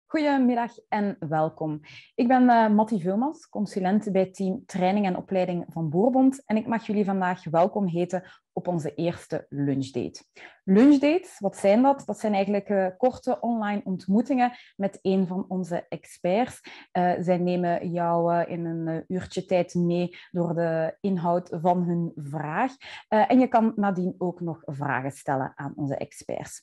Goedemiddag en welkom. Ik ben Mattie Veulmans, consulent bij team Training en Opleiding van Boerbond en ik mag jullie vandaag welkom heten op onze eerste lunchdate. Lunchdates, wat zijn dat? Dat zijn eigenlijk korte online ontmoetingen met een van onze experts. Zij nemen jou in een uurtje tijd mee door de inhoud van hun vraag. En je kan nadien ook nog vragen stellen aan onze experts.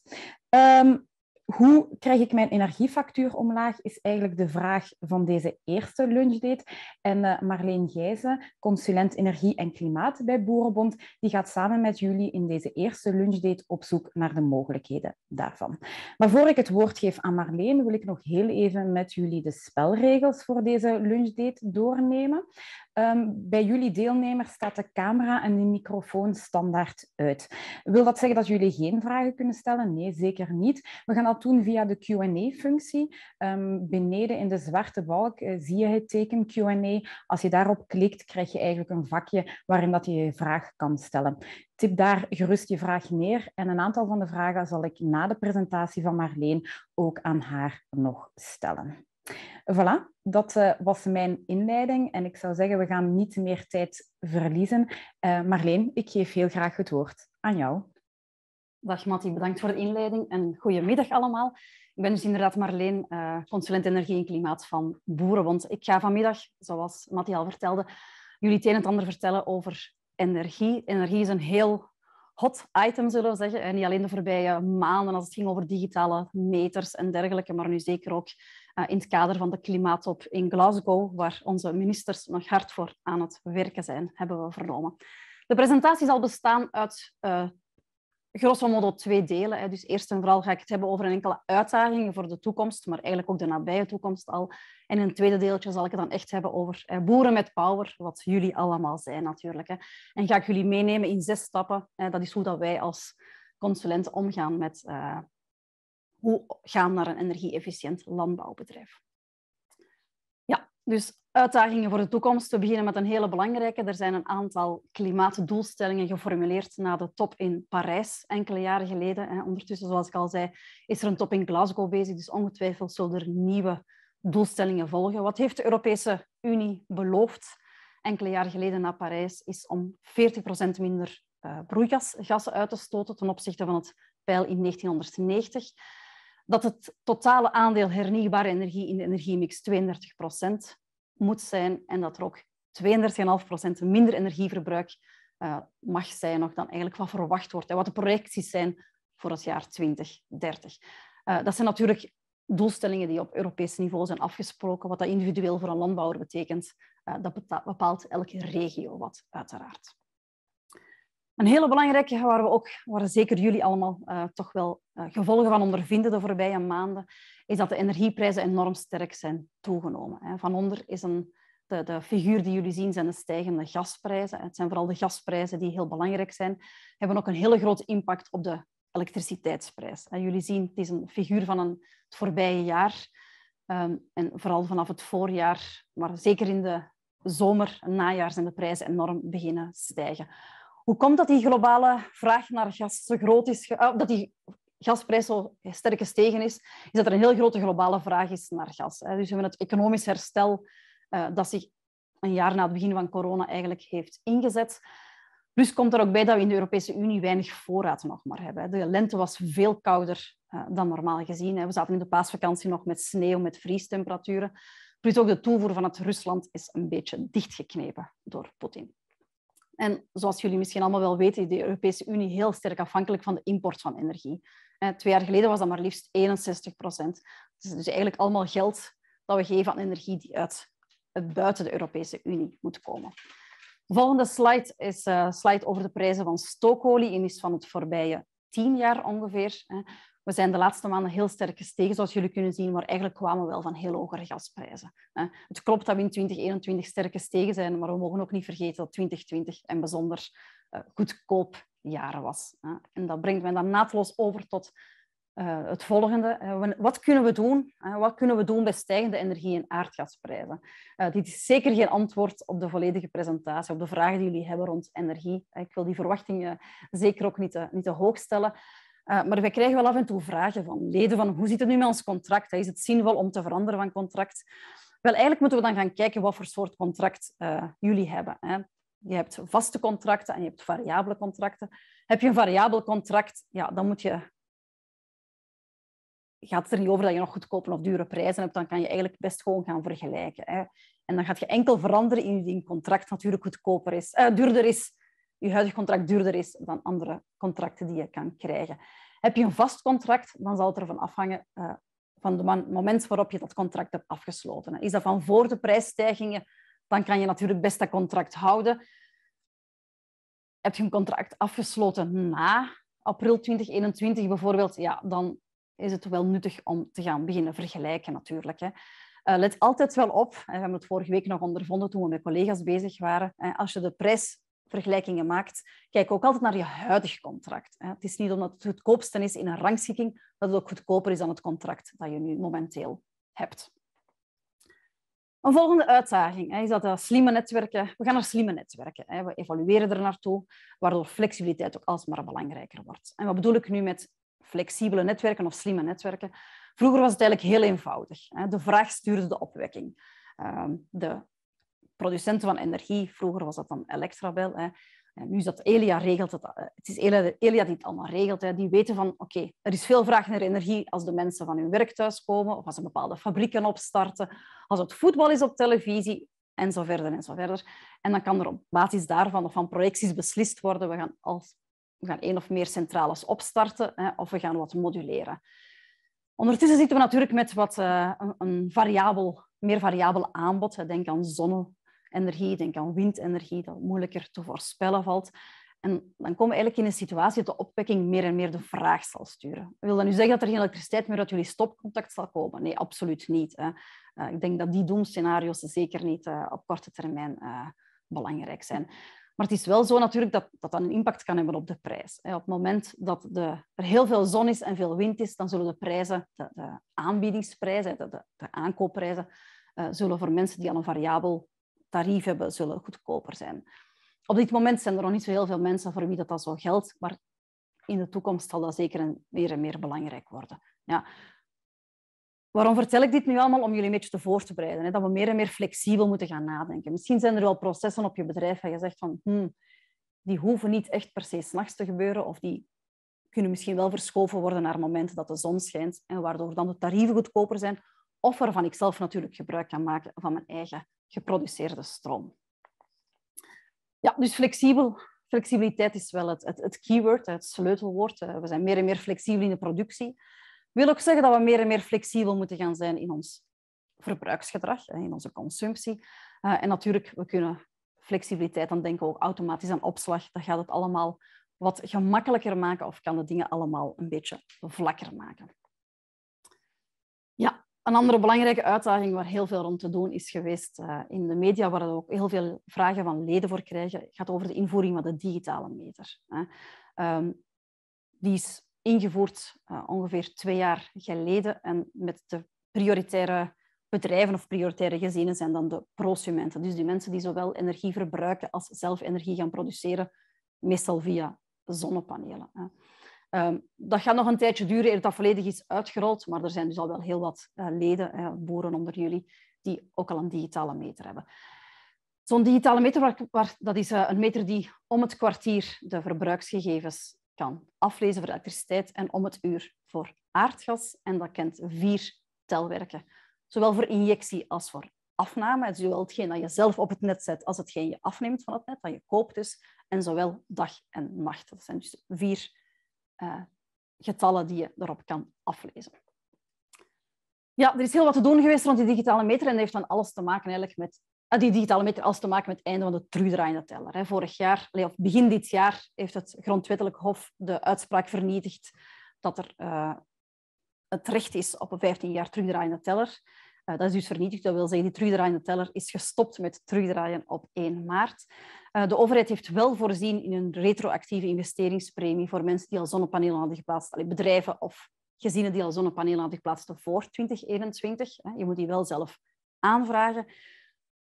Hoe krijg ik mijn energiefactuur omlaag, is eigenlijk de vraag van deze eerste lunchdate. En Marleen Gijzen, consulent energie en klimaat bij Boerenbond, die gaat samen met jullie in deze eerste lunchdate op zoek naar de mogelijkheden daarvan. Maar voor ik het woord geef aan Marleen, wil ik nog heel even met jullie de spelregels voor deze lunchdate doornemen. Bij jullie deelnemers staat de camera en de microfoon standaard uit. Wil dat zeggen dat jullie geen vragen kunnen stellen? Nee, zeker niet. We gaan dat doen via de Q&A-functie. Beneden in de zwarte balk zie je het teken Q&A. Als je daarop klikt, krijg je eigenlijk een vakje waarin dat je je vraag kan stellen. Tip daar gerust je vraag neer en een aantal van de vragen zal ik na de presentatie van Marleen ook aan haar nog stellen. Voilà, dat was mijn inleiding en ik zou zeggen, we gaan niet meer tijd verliezen. Marleen, ik geef heel graag het woord aan jou. Dag Mattie, bedankt voor de inleiding en goedemiddag allemaal. Ik ben dus inderdaad Marleen, consulent energie en klimaat van Boerenbond. Ik ga vanmiddag, zoals Mattie al vertelde, jullie het een en het ander vertellen over energie. Energie is een heel hot item, zullen we zeggen. En niet alleen de voorbije maanden als het ging over digitale meters en dergelijke, maar nu zeker ook in het kader van de klimaattop in Glasgow, waar onze ministers nog hard voor aan het werken zijn, hebben we vernomen. De presentatie zal bestaan uit grosso modo 2 delen. Dus eerst en vooral ga ik het hebben over enkele uitdagingen voor de toekomst, maar eigenlijk ook de nabije toekomst al. En in het tweede deeltje zal ik het dan echt hebben over boeren met power, wat jullie allemaal zijn natuurlijk. En ga ik jullie meenemen in 6 stappen. Dat is hoe dat wij als consulenten omgaan met hoe gaan naar een energie-efficiënt landbouwbedrijf. Ja, dus uitdagingen voor de toekomst. We beginnen met een hele belangrijke. Er zijn een aantal klimaatdoelstellingen geformuleerd na de top in Parijs enkele jaren geleden. Ondertussen, zoals ik al zei, is er een top in Glasgow bezig, dus ongetwijfeld zullen er nieuwe doelstellingen volgen. Wat heeft de Europese Unie beloofd enkele jaren geleden na Parijs, is om 40% minder broeikasgassen uit te stoten ten opzichte van het peil in 1990. Dat het totale aandeel hernieuwbare energie in de energiemix 32% moet zijn en dat er ook 32,5% minder energieverbruik mag zijn nog dan eigenlijk wat verwacht wordt en wat de projecties zijn voor het jaar 2030. Dat zijn natuurlijk doelstellingen die op Europees niveau zijn afgesproken. Wat dat individueel voor een landbouwer betekent, dat bepaalt elke regio wat, uiteraard. Een hele belangrijke, waar zeker jullie allemaal toch wel gevolgen van ondervinden de voorbije maanden, is dat de energieprijzen enorm sterk zijn toegenomen. Van onder is de figuur die jullie zien, zijn de stijgende gasprijzen. Het zijn vooral de gasprijzen die heel belangrijk zijn. Hebben ook een hele grote impact op de elektriciteitsprijs. Jullie zien, het is een figuur van het voorbije jaar. En vooral vanaf het voorjaar, maar zeker in de zomer en najaar zijn de prijzen enorm beginnen stijgen. Hoe komt dat die globale vraag naar gas zo groot is, dat die gasprijs zo sterk gestegen is dat er een heel grote globale vraag is naar gas. Dus we hebben het economisch herstel dat zich een jaar na het begin van corona eigenlijk heeft ingezet. Plus komt er ook bij dat we in de Europese Unie weinig voorraad nog maar hebben. De lente was veel kouder dan normaal gezien. We zaten in de paasvakantie nog met sneeuw, met vriestemperaturen. Plus ook de toevoer vanuit Rusland is een beetje dichtgeknepen door Poetin. En zoals jullie misschien allemaal wel weten, is de Europese Unie heel sterk afhankelijk van de import van energie. 2 jaar geleden was dat maar liefst 61%. Het is dus eigenlijk allemaal geld dat we geven aan energie die uit buiten de Europese Unie moet komen. De volgende slide is een slide over de prijzen van stookolie en is van het voorbije 10 jaar ongeveer. We zijn de laatste maanden heel sterk gestegen, zoals jullie kunnen zien, maar eigenlijk kwamen we wel van heel hogere gasprijzen. Het klopt dat we in 2021 sterk gestegen zijn, maar we mogen ook niet vergeten dat 2020 een bijzonder goedkoop jaar was. En dat brengt mij dan naadloos over tot het volgende. Wat kunnen we doen? Wat kunnen we doen bij stijgende energie- en aardgasprijzen? Dit is zeker geen antwoord op de volledige presentatie, op de vragen die jullie hebben rond energie. Ik wil die verwachtingen zeker ook niet te hoog stellen. Maar wij krijgen wel af en toe vragen van leden van hoe zit het nu met ons contract? Is het zinvol om te veranderen van contract? Wel, eigenlijk moeten we dan gaan kijken wat voor soort contract jullie hebben. Hè. Je hebt vaste contracten en je hebt variabele contracten. Heb je een variabel contract, ja, dan gaat het er niet over dat je nog goedkope of dure prijzen hebt. Dan kan je eigenlijk best gewoon gaan vergelijken. Hè. En dan gaat je enkel veranderen indien je contract natuurlijk duurder is. Je huidig contract duurder is dan andere contracten die je kan krijgen. Heb je een vast contract, dan zal het ervan afhangen van het moment waarop je dat contract hebt afgesloten. Is dat van voor de prijsstijgingen, dan kan je natuurlijk best dat contract houden. Heb je een contract afgesloten na april 2021 bijvoorbeeld, ja, dan is het wel nuttig om te gaan beginnen vergelijken natuurlijk. Hè. Let altijd wel op, we hebben het vorige week nog ondervonden toen we met collega's bezig waren, als je de prijsvergelijkingen maakt, kijk ook altijd naar je huidig contract. Het is niet omdat het goedkoopste is in een rangschikking, dat het ook goedkoper is dan het contract dat je nu momenteel hebt. Een volgende uitdaging is dat slimme netwerken. We gaan naar slimme netwerken. We evalueren er naartoe, waardoor flexibiliteit ook alsmaar belangrijker wordt. En wat bedoel ik nu met flexibele netwerken of slimme netwerken? Vroeger was het eigenlijk heel eenvoudig. De vraag stuurde de opwekking. De producenten van energie, vroeger was dat dan Electrabel. En nu is dat Elia regelt het. Het is Elia die het allemaal regelt. Die weten van, oké, er is veel vraag naar energie als de mensen van hun werk thuiskomen of als ze bepaalde fabrieken opstarten, als het voetbal is op televisie en zo verder en zo verder. En dan kan er op basis daarvan of van projecties beslist worden, we gaan één of meer centrales opstarten of we gaan wat moduleren. Ondertussen zitten we natuurlijk met een meer variabel aanbod. Denk aan zonne-energie, denk aan windenergie, dat moeilijker te voorspellen valt. En dan komen we eigenlijk in een situatie dat de opwekking meer en meer de vraag zal sturen. Wil dat nu zeggen dat er geen elektriciteit meer uit jullie stopcontact zal komen? Nee, absoluut niet. Ik denk dat die doemscenario's zeker niet op korte termijn belangrijk zijn. Maar het is wel zo natuurlijk dat een impact kan hebben op de prijs. Op het moment dat er heel veel zon is en veel wind is, dan zullen de prijzen, de aanbiedingsprijzen, de aankoopprijzen, zullen voor mensen die al een variabel tarief hebben, zullen goedkoper zijn. Op dit moment zijn er nog niet zo heel veel mensen voor wie dat zo geldt, maar in de toekomst zal dat zeker meer en meer belangrijk worden. Ja. Waarom vertel ik dit nu allemaal? Om jullie een beetje te voor te bereiden. Dat we meer en meer flexibel moeten gaan nadenken. Misschien zijn er wel processen op je bedrijf waar je zegt van die hoeven niet echt per se 's nachts te gebeuren of die kunnen misschien wel verschoven worden naar momenten dat de zon schijnt en waardoor dan de tarieven goedkoper zijn of waarvan ik zelf natuurlijk gebruik kan maken van mijn eigen geproduceerde stroom. Ja, dus flexibiliteit is wel het keyword, het sleutelwoord. We zijn meer en meer flexibel in de productie. Wil ook zeggen dat we meer en meer flexibel moeten gaan zijn in ons verbruiksgedrag, in onze consumptie. En natuurlijk, we kunnen flexibiliteit dan denken ook automatisch aan opslag. Dat gaat het allemaal wat gemakkelijker maken of kan de dingen allemaal een beetje vlakker maken. Ja, een andere belangrijke uitdaging waar heel veel rond te doen is geweest in de media, waar we ook heel veel vragen van leden voor krijgen, gaat over de invoering van de digitale meter. Die is ingevoerd ongeveer 2 jaar geleden. En met de prioritaire bedrijven of prioritaire gezinnen zijn dan de prosumenten. Dus die mensen die zowel energie verbruiken als zelf energie gaan produceren, meestal via zonnepanelen. Dat gaat nog een tijdje duren eer dat volledig is uitgerold, maar er zijn dus al wel heel wat leden, boeren onder jullie, die ook al een digitale meter hebben. Zo'n digitale meter, dat is een meter die om het kwartier de verbruiksgegevens kan aflezen voor elektriciteit en om het uur voor aardgas. En dat kent 4 telwerken. Zowel voor injectie als voor afname. Het is zowel hetgeen dat je zelf op het net zet als hetgeen je afneemt van het net, dat je koopt dus. En zowel dag en nacht. Dat zijn dus 4 getallen die je erop kan aflezen. Ja, er is heel wat te doen geweest rond die digitale meter en dat heeft dan alles te maken eigenlijk met die digitale meter alles te maken met het einde van de terugdraaiende teller. Vorig jaar, of begin dit jaar, heeft het Grondwettelijk Hof de uitspraak vernietigd dat er het recht is op een 15 jaar terugdraaiende teller. Dat is dus vernietigd. Dat wil zeggen, die terugdraaiende teller is gestopt met terugdraaien op 1 maart. De overheid heeft wel voorzien in een retroactieve investeringspremie voor mensen die al zonnepanelen hadden geplaatst. Bedrijven of gezinnen die al zonnepanelen hadden geplaatst voor 2021. Je moet die wel zelf aanvragen.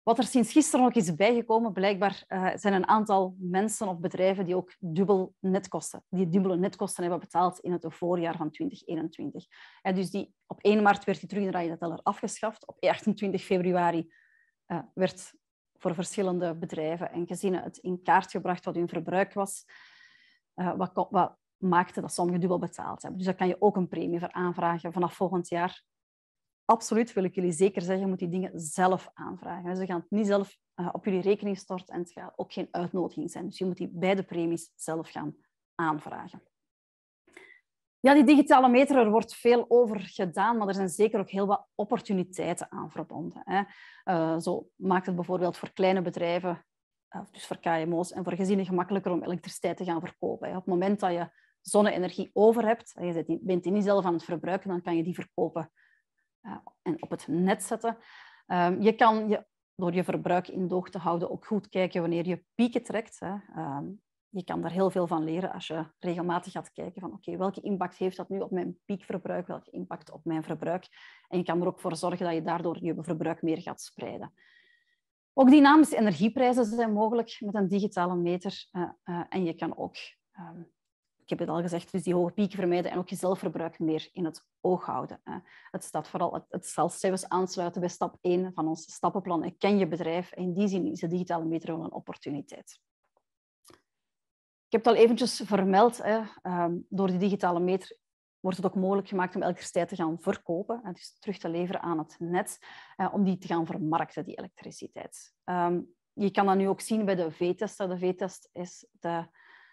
Wat er sinds gisteren nog is bijgekomen, blijkbaar zijn een aantal mensen of bedrijven die ook dubbele netkosten hebben betaald in het voorjaar van 2021. Dus op 1 maart werd die terugdraaiende teller afgeschaft. Op 28 februari werd voor verschillende bedrijven en gezinnen het in kaart gebracht wat hun verbruik was, wat maakte dat sommigen dubbel betaald hebben. Dus daar kan je ook een premie voor aanvragen vanaf volgend jaar. Absoluut, wil ik jullie zeker zeggen, je moet die dingen zelf aanvragen. Ze gaan het niet zelf op jullie rekening storten en het gaat ook geen uitnodiging zijn. Dus je moet die beide premies zelf gaan aanvragen. Ja, die digitale meter, er wordt veel over gedaan, maar er zijn zeker ook heel wat opportuniteiten aan verbonden. Zo maakt het bijvoorbeeld voor kleine bedrijven, dus voor KMO's en voor gezinnen gemakkelijker om elektriciteit te gaan verkopen. Op het moment dat je zonne-energie over hebt en je bent die niet zelf aan het verbruiken, dan kan je die verkopen en op het net zetten. Je kan door je verbruik in doog te houden ook goed kijken wanneer je pieken trekt. Je kan daar heel veel van leren als je regelmatig gaat kijken van oké, welke impact heeft dat nu op mijn piekverbruik, welke impact op mijn verbruik. En je kan er ook voor zorgen dat je daardoor je verbruik meer gaat spreiden. Ook dynamische energieprijzen zijn mogelijk met een digitale meter. En je kan ook, ik heb het al gezegd, dus die hoge pieken vermijden en ook je zelfverbruik meer in het oog houden. Het zal zelfs aansluiten bij stap 1 van ons stappenplan. Ken je bedrijf. En in die zin is de digitale meter wel een opportuniteit. Ik heb het al eventjes vermeld. Door die digitale meter wordt het ook mogelijk gemaakt om elektriciteit te gaan verkopen, dus terug te leveren aan het net, om die te gaan vermarkten, die elektriciteit. Je kan dat nu ook zien bij de V-test. De V-test is de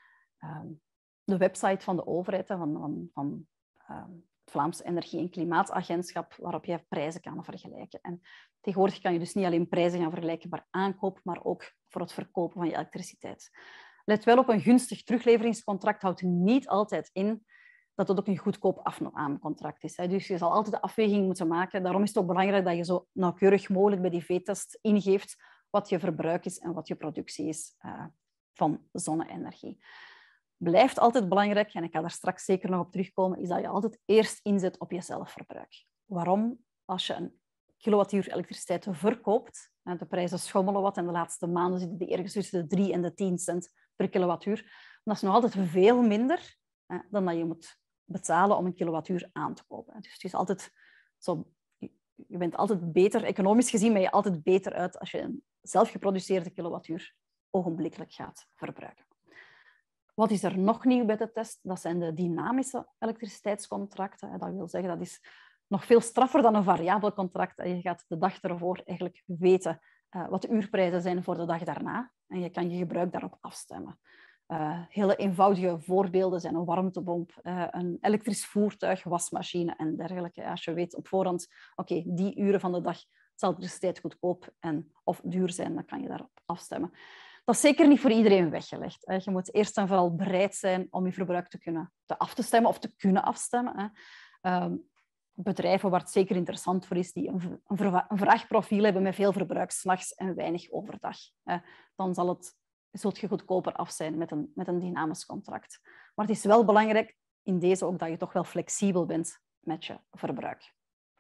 website van de overheid, van het Vlaams Energie- en Klimaatagentschap, waarop je prijzen kan vergelijken. En tegenwoordig kan je dus niet alleen prijzen gaan vergelijken bij aankoop, maar ook voor het verkopen van je elektriciteit. Let wel op, een gunstig terugleveringscontract houdt niet altijd in dat het ook een goedkoop afnamecontract is. Dus je zal altijd de afweging moeten maken. Daarom is het ook belangrijk dat je zo nauwkeurig mogelijk bij die V-test ingeeft wat je verbruik is en wat je productie is van zonne-energie. Blijft altijd belangrijk, en ik ga daar straks zeker nog op terugkomen, is dat je altijd eerst inzet op je zelfverbruik. Waarom? Als je een kilowattuur elektriciteit verkoopt, de prijzen schommelen wat en de laatste maanden zitten die ergens tussen de 3 en de 10 cent per kilowattuur, dat is nog altijd veel minder dan dat je moet betalen om een kilowattuur aan te kopen. Dus het is altijd zo, je bent altijd beter, economisch gezien ben je altijd beter uit als je een zelfgeproduceerde kilowattuur ogenblikkelijk gaat verbruiken. Wat is er nog nieuw bij de test? Dat zijn de dynamische elektriciteitscontracten. Dat wil zeggen, dat is nog veel straffer dan een variabel contract. Je gaat de dag ervoor eigenlijk weten wat de uurprijzen zijn voor de dag daarna. En je kan je gebruik daarop afstemmen. Hele eenvoudige voorbeelden zijn een warmtepomp, een elektrisch voertuig, wasmachine en dergelijke. Als je weet op voorhand, oké, die uren van de dag zal de elektriciteit goedkoop of duur zijn, dan kan je daarop afstemmen. Dat is zeker niet voor iedereen weggelegd. Je moet eerst en vooral bereid zijn om je verbruik te af te stemmen of te kunnen afstemmen. Bedrijven waar het zeker interessant voor is, die een vraagprofiel hebben met veel verbruik 's nachts en weinig overdag. Dan zult je goedkoper af zijn met een dynamisch contract. Maar het is wel belangrijk in deze ook dat je toch wel flexibel bent met je verbruik.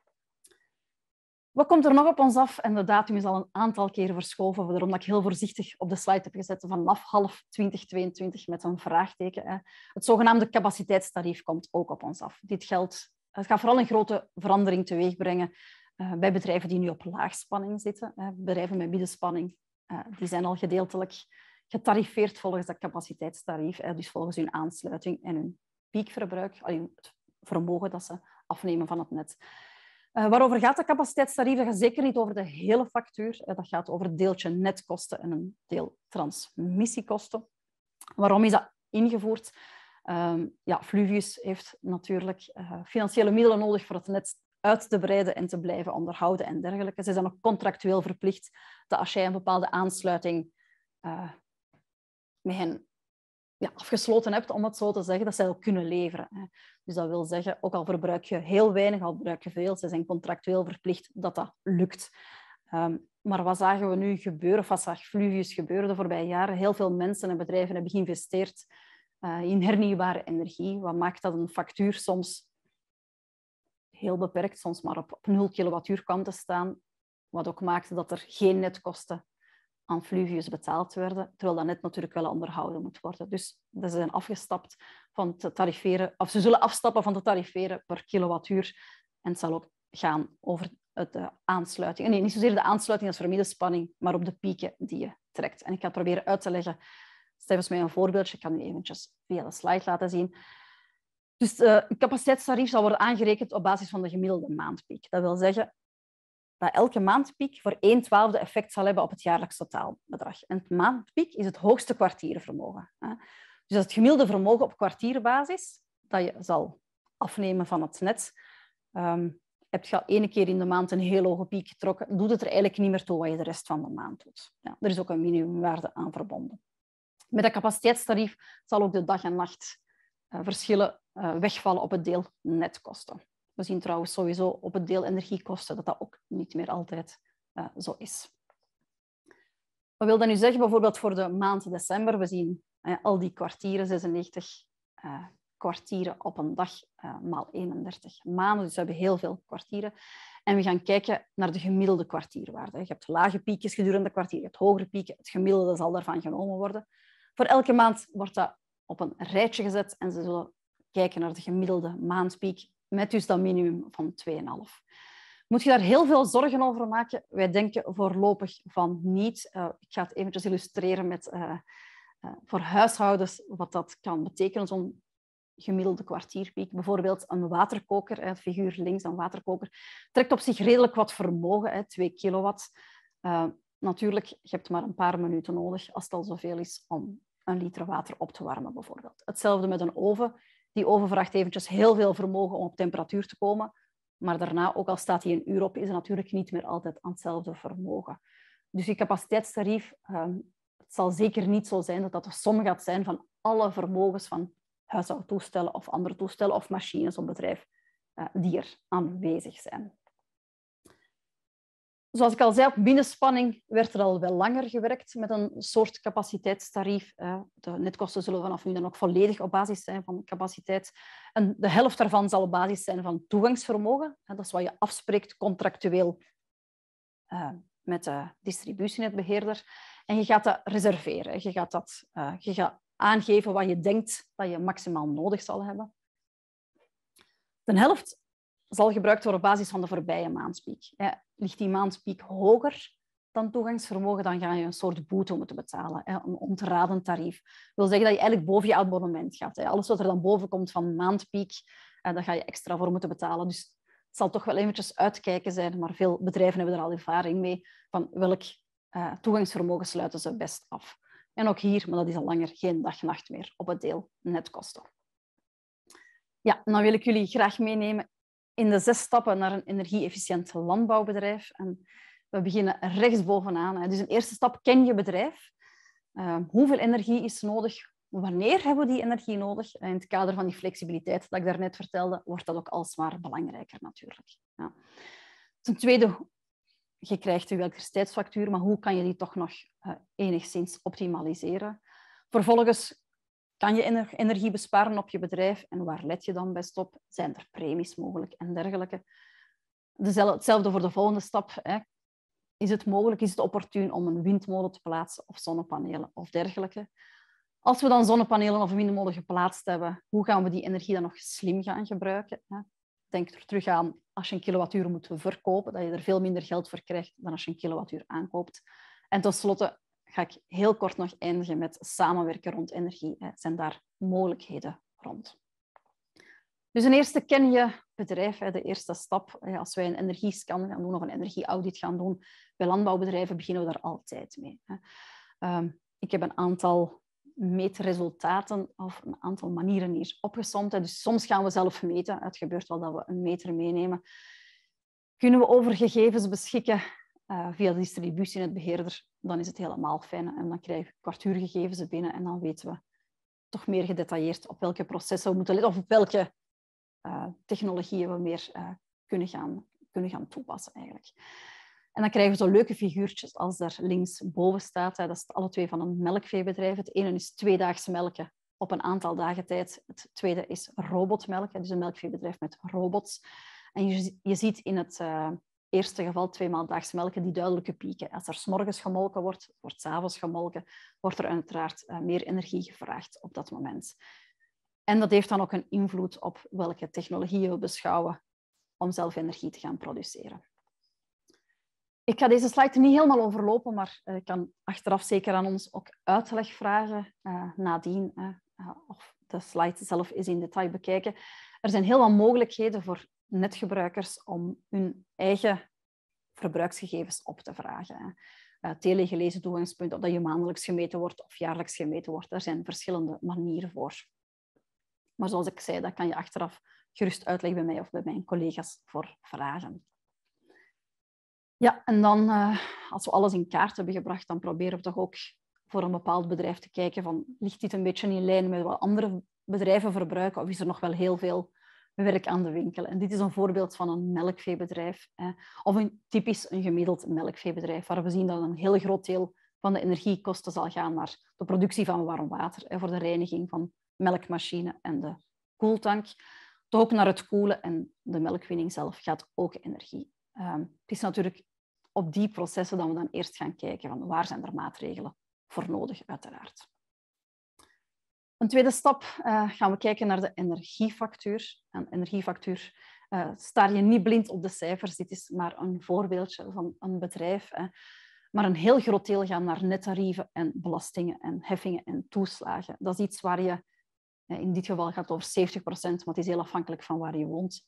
Wat komt er nog op ons af? En de datum is al een aantal keren verschoven, daarom dat ik heel voorzichtig op de slide heb gezet vanaf half 2022 met een vraagteken. Het zogenaamde capaciteitstarief komt ook op ons af. Het gaat vooral een grote verandering teweeg brengen bij bedrijven die nu op laagspanning zitten. Bedrijven met middenspanning die zijn al gedeeltelijk getarifeerd volgens dat capaciteitstarief, dus volgens hun aansluiting en hun piekverbruik, het vermogen dat ze afnemen van het net. Waarover gaat dat capaciteitstarief? Dat gaat zeker niet over de hele factuur. Dat gaat over het deeltje netkosten en een deel transmissiekosten. Waarom is dat ingevoerd? Fluvius heeft natuurlijk financiële middelen nodig voor het net uit te breiden en te blijven onderhouden en dergelijke. Ze zijn ook contractueel verplicht dat als jij een bepaalde aansluiting met hen afgesloten hebt, om het zo te zeggen, dat zij ook kunnen leveren. Dus dat wil zeggen, ook al verbruik je heel weinig, al verbruik je veel, ze zijn contractueel verplicht dat dat lukt. Maar wat zagen we nu gebeuren, of wat zag Fluvius gebeuren de voorbije jaren? Heel veel mensen en bedrijven hebben geïnvesteerd in hernieuwbare energie. Wat maakt dat een factuur soms heel beperkt, soms maar op 0 kilowattuur kwam te staan. wat ook maakte dat er geen netkosten aan Fluvius betaald werden, terwijl dat net natuurlijk wel onderhouden moet worden. Dus ze zijn afgestapt van te tarifferen, of ze zullen afstappen van te tarifferen per kilowattuur. En het zal ook gaan over de aansluiting. Nee, niet zozeer de aansluiting als vermiddenspanning, maar op de pieken die je trekt. En ik ga het proberen uit te leggen. Stevens mij een voorbeeldje. Ik kan nu eventjes via de slide laten zien. Dus het capaciteitstarief zal worden aangerekend op basis van de gemiddelde maandpiek. Dat wil zeggen dat elke maandpiek voor 1/12 effect zal hebben op het jaarlijks totaalbedrag. En het maandpiek is het hoogste kwartiervermogen. Dus dat is het gemiddelde vermogen op kwartierbasis dat je zal afnemen van het net. Heb je al 1 keer in de maand een heel hoge piek getrokken, doet het er eigenlijk niet meer toe wat je de rest van de maand doet. Ja, er is ook een minimumwaarde aan verbonden. Met dat capaciteitstarief zal ook de dag- en nachtverschillen wegvallen op het deel netkosten. We zien trouwens sowieso op het deel energiekosten dat dat ook niet meer altijd zo is. Wat wil dat nu zeggen? Bijvoorbeeld voor de maand december. We zien al die kwartieren, 96 kwartieren op een dag maal 31 maanden. Dus we hebben heel veel kwartieren. En we gaan kijken naar de gemiddelde kwartierwaarde. Je hebt lage piekjes gedurende het kwartier, je hebt hogere pieken. Het gemiddelde zal daarvan genomen worden. Voor elke maand wordt dat op een rijtje gezet en ze zullen kijken naar de gemiddelde maandpiek met dus dat minimum van 2,5. Moet je daar heel veel zorgen over maken? Wij denken voorlopig van niet. Ik ga het eventjes illustreren met voor huishoudens wat dat kan betekenen, zo'n gemiddelde kwartierpiek. Bijvoorbeeld een waterkoker, het figuur links, een waterkoker, trekt op zich redelijk wat vermogen, 2 kilowatt. Natuurlijk, je hebt maar een paar minuten nodig als het al zoveel is om 1 liter water op te warmen, bijvoorbeeld. Hetzelfde met een oven. Die oven vraagt eventjes heel veel vermogen om op temperatuur te komen. Maar daarna, ook al staat hij 1 uur op, is het natuurlijk niet meer altijd aan hetzelfde vermogen. Dus je capaciteitstarief, het zal zeker niet zo zijn dat dat de som gaat zijn van alle vermogens van huishoudtoestellen of andere toestellen of machines op bedrijf die er aanwezig zijn. Zoals ik al zei, op binnenspanning werd er al wel langer gewerkt met een soort capaciteitstarief. De netkosten zullen vanaf nu dan ook volledig op basis zijn van capaciteit. En de helft daarvan zal op basis zijn van toegangsvermogen. Dat is wat je afspreekt contractueel met de distributienetbeheerder. En je gaat dat reserveren. Je gaat aangeven wat je denkt dat je maximaal nodig zal hebben. De helft zal gebruikt worden op basis van de voorbije maandpiek. Ligt die maandpiek hoger dan toegangsvermogen, dan ga je een soort boete moeten betalen, een ontraden tarief. Dat wil zeggen dat je eigenlijk boven je abonnement gaat. Alles wat er dan boven komt van maandpiek, daar ga je extra voor moeten betalen. Dus het zal toch wel eventjes uitkijken zijn, maar veel bedrijven hebben er al ervaring mee van welk toegangsvermogen sluiten ze best af. En ook hier, maar dat is al langer, geen dag-nacht meer op het deel netkosten. Ja, dan wil ik jullie graag meenemen in de 6 stappen naar een energie-efficiënt landbouwbedrijf. En we beginnen rechtsbovenaan. Dus een eerste stap, ken je bedrijf. Hoeveel energie is nodig? Wanneer hebben we die energie nodig? In het kader van die flexibiliteit dat ik daarnet vertelde, wordt dat ook alsmaar belangrijker natuurlijk. Ja. Ten tweede, je krijgt je elektriciteitsfactuur, maar hoe kan je die toch nog enigszins optimaliseren? Vervolgens, kan je energie besparen op je bedrijf en waar let je dan best op? Zijn er premies mogelijk en dergelijke? Hetzelfde voor de volgende stap. Is het mogelijk, is het opportun om een windmolen te plaatsen of zonnepanelen of dergelijke? Als we dan zonnepanelen of windmolen geplaatst hebben, hoe gaan we die energie dan nog slim gaan gebruiken? Denk er terug aan als je 1 kilowattuur moet verkopen, dat je er veel minder geld voor krijgt dan als je 1 kilowattuur aankoopt. En tenslotte ga ik heel kort nog eindigen met samenwerken rond energie. Zijn daar mogelijkheden rond? Dus een eerste ken je bedrijf, de eerste stap. Als wij een energiescan gaan doen of een energieaudit gaan doen, bij landbouwbedrijven beginnen we daar altijd mee. Ik heb een aantal meetresultaten of een aantal manieren hier opgesomd. Dus soms gaan we zelf meten. Het gebeurt wel dat we een meter meenemen. Kunnen we over gegevens beschikken via de distributienetbeheerder, dan is het helemaal fijn. En dan krijgen we kwartuurgegevens binnen en dan weten we toch meer gedetailleerd op welke processen we moeten letten of op welke technologieën we meer kunnen gaan toepassen eigenlijk. En dan krijgen we zo leuke figuurtjes als daar links boven staat. Dat is alle twee van een melkveebedrijf. Het ene is 2-daags melken op een aantal dagen tijd. Het tweede is robotmelken, dus een melkveebedrijf met robots. En je ziet in het eerste geval 2 maal daags melken die duidelijke pieken. Als er 's morgens gemolken wordt, wordt 's avonds gemolken, wordt er uiteraard meer energie gevraagd op dat moment. En dat heeft dan ook een invloed op welke technologieën we beschouwen om zelf energie te gaan produceren. Ik ga deze slide niet helemaal overlopen, maar ik kan achteraf zeker aan ons ook uitleg vragen nadien. Of de slide zelf is in detail bekijken. Er zijn heel wat mogelijkheden voor netgebruikers om hun eigen verbruiksgegevens op te vragen. Telegelezen toegangspunten, of dat je maandelijks gemeten wordt of jaarlijks gemeten wordt. Daar zijn verschillende manieren voor. Maar zoals ik zei, dat kan je achteraf gerust uitleggen bij mij of bij mijn collega's voor vragen. Ja, en dan, als we alles in kaart hebben gebracht, dan proberen we toch ook voor een bepaald bedrijf te kijken van, ligt dit een beetje in lijn met wat andere bedrijven verbruiken of is er nog wel heel veel werk aan de winkel? En dit is een voorbeeld van een melkveebedrijf of een gemiddeld melkveebedrijf, waar we zien dat een heel groot deel van de energiekosten zal gaan naar de productie van warm water, voor de reiniging van melkmachine en de koeltank. Toch ook naar het koelen en de melkwinning zelf gaat ook energie. Het is natuurlijk op die processen dat we dan eerst gaan kijken van waar zijn er maatregelen voor nodig, uiteraard. Een tweede stap gaan we kijken naar de energiefactuur. Een energiefactuur staar je niet blind op de cijfers. Dit is maar een voorbeeldje van een bedrijf. Maar een heel groot deel gaat naar nettarieven en belastingen en heffingen en toeslagen. Dat is iets waar je, in dit geval gaat het over 70%, maar het is heel afhankelijk van waar je woont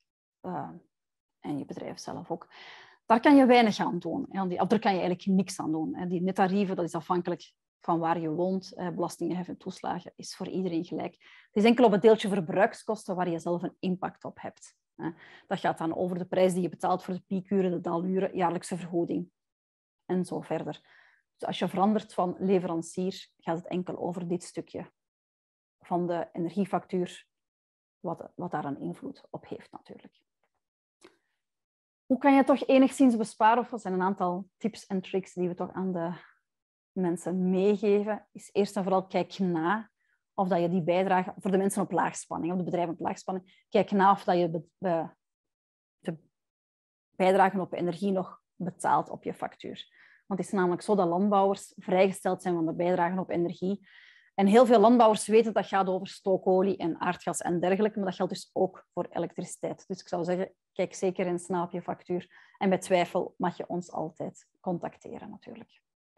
en je bedrijf zelf ook. Daar kan je weinig aan doen. Of daar kan je eigenlijk niks aan doen. Die nettarieven, dat is afhankelijk van waar je woont. Belastingen, heffen en toeslagen is voor iedereen gelijk. Het is enkel op het deeltje verbruikskosten waar je zelf een impact op hebt. Dat gaat dan over de prijs die je betaalt voor de piekuren, de daluren, jaarlijkse vergoeding en zo verder. Dus als je verandert van leverancier, gaat het enkel over dit stukje van de energiefactuur, wat daar een invloed op heeft natuurlijk. Hoe kan je toch enigszins besparen? Of er zijn een aantal tips en tricks die we toch aan de mensen meegeven. Is eerst en vooral kijk na of dat je die bijdrage, voor de mensen op laagspanning, of de bedrijven op laagspanning, kijk na of dat je de bijdragen op energie nog betaalt op je factuur. Want het is namelijk zo dat landbouwers vrijgesteld zijn van de bijdragen op energie. En heel veel landbouwers weten dat gaat over stookolie en aardgas en dergelijke, maar dat geldt dus ook voor elektriciteit. Dus ik zou zeggen, kijk zeker eens na op je factuur. En bij twijfel mag je ons altijd contacteren natuurlijk.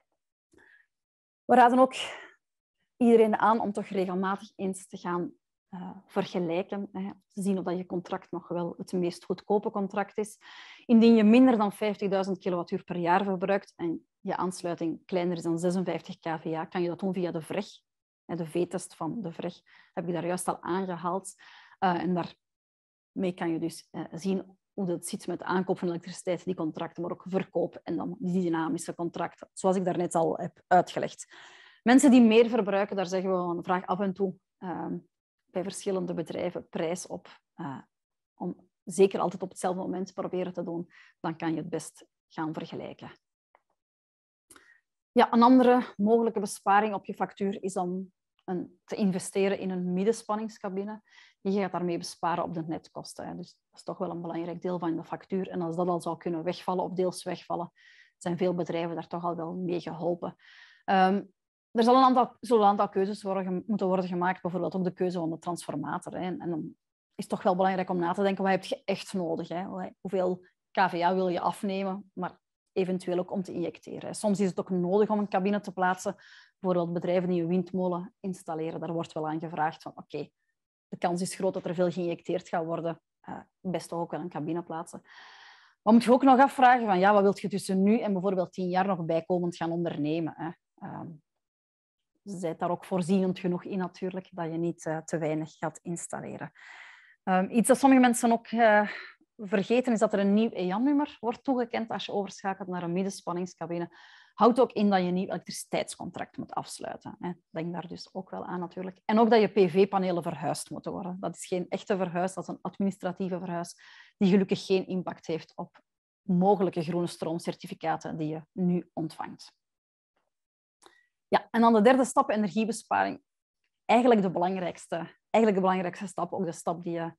We raden ook iedereen aan om toch regelmatig eens te gaan vergelijken. Te zien of dat je contract nog wel het meest goedkope contract is. Indien je minder dan 50.000 kilowattuur per jaar verbruikt en je aansluiting kleiner is dan 56 kVA, kan je dat doen via de VREG. De V-test van de VREG heb ik daar juist al aangehaald. En daarmee kan je dus zien hoe het zit met aankoop van elektriciteit, die contracten, maar ook verkoop en dan die dynamische contracten, zoals ik daarnet al heb uitgelegd. Mensen die meer verbruiken, daar zeggen we vraag af en toe bij verschillende bedrijven prijs op, om zeker altijd op hetzelfde moment proberen te doen. Dan kan je het best gaan vergelijken. Ja, een andere mogelijke besparing op je factuur is om te investeren in een middenspanningscabine. Je gaat daarmee besparen op de netkosten. Dus dat is toch wel een belangrijk deel van de factuur. En als dat al zou kunnen wegvallen of deels wegvallen, zijn veel bedrijven daar toch al wel mee geholpen. Er zullen een aantal keuzes moeten worden gemaakt, bijvoorbeeld ook de keuze van de transformator. En dan is het toch wel belangrijk om na te denken, wat heb je echt nodig? Hoeveel kVA wil je afnemen, maar eventueel ook om te injecteren. Soms is het ook nodig om een cabine te plaatsen. Bijvoorbeeld bedrijven die een windmolen installeren, daar wordt wel aan gevraagd van oké, de kans is groot dat er veel geïnjecteerd gaat worden. Best toch ook wel een cabine plaatsen. Maar moet je ook nog afvragen van wat wil je tussen nu en bijvoorbeeld 10 jaar nog bijkomend gaan ondernemen? Zijt daar ook voorzienend genoeg in natuurlijk, dat je niet te weinig gaat installeren. Iets dat sommige mensen ook vergeten is dat er een nieuw EAN-nummer wordt toegekend als je overschakelt naar een middenspanningscabine. Houdt ook in dat je een nieuw elektriciteitscontract moet afsluiten. Denk daar dus ook wel aan natuurlijk. En ook dat je PV-panelen verhuisd moeten worden. Dat is geen echte verhuis, dat is een administratieve verhuis die gelukkig geen impact heeft op mogelijke groene stroomcertificaten die je nu ontvangt. Ja, en dan de derde stap, energiebesparing. Eigenlijk de belangrijkste stap, ook de stap die je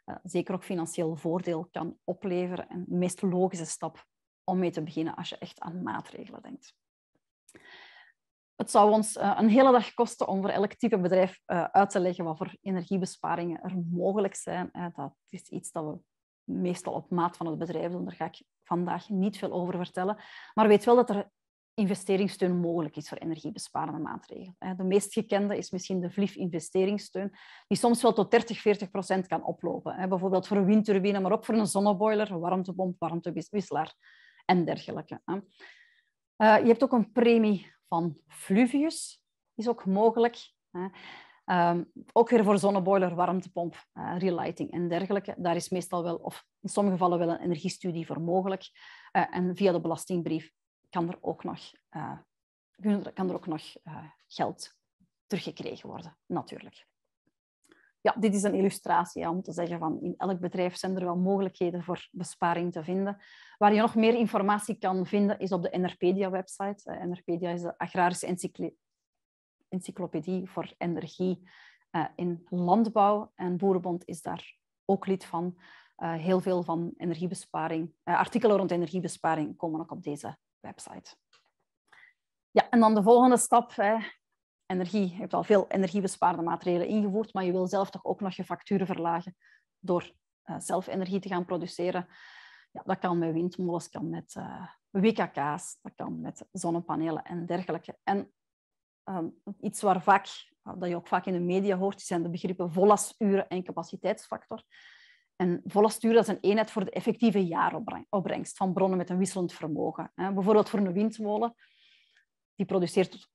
zeker ook financieel voordeel kan opleveren. En de meest logische stap om mee te beginnen als je echt aan maatregelen denkt. Het zou ons een hele dag kosten om voor elk type bedrijf uit te leggen wat voor energiebesparingen er mogelijk zijn. Dat is iets dat we meestal op maat van het bedrijf doen. Daar ga ik vandaag niet veel over vertellen. Maar weet wel dat er investeringssteun mogelijk is voor energiebesparende maatregelen. De meest gekende is misschien de VLIF-investeringssteun, die soms wel tot 30-40% kan oplopen. Bijvoorbeeld voor een windturbine, maar ook voor een zonneboiler, een warmtepomp, warmtewisselaar en dergelijke. Je hebt ook een premie van Fluvius, is ook mogelijk. Ook weer voor zonneboiler, warmtepomp, relighting en dergelijke. Daar is meestal wel, of in sommige gevallen wel een energiestudie voor mogelijk. En via de belastingbrief kan er ook nog geld teruggekregen worden, natuurlijk. Ja, dit is een illustratie om te zeggen van in elk bedrijf zijn er wel mogelijkheden voor besparing te vinden. Waar je nog meer informatie kan vinden is op de NRpedia-website. NRpedia is de agrarische encyclopedie voor energie in landbouw. En Boerenbond is daar ook lid van. Heel veel van energiebesparing, artikelen rond energiebesparing komen ook op deze website. Ja, en dan de volgende stap. Energie. Je hebt al veel energiebesparende maatregelen ingevoerd, maar je wil zelf toch ook nog je facturen verlagen door zelf energie te gaan produceren. Ja, dat kan met windmolens, kan met WKK's, dat kan met zonnepanelen en dergelijke. En iets dat je ook vaak in de media hoort, zijn de begrippen vollasturen en capaciteitsfactor. En vollasturen, dat is een eenheid voor de effectieve jaaropbrengst van bronnen met een wisselend vermogen. Bijvoorbeeld voor een windmolen, die produceert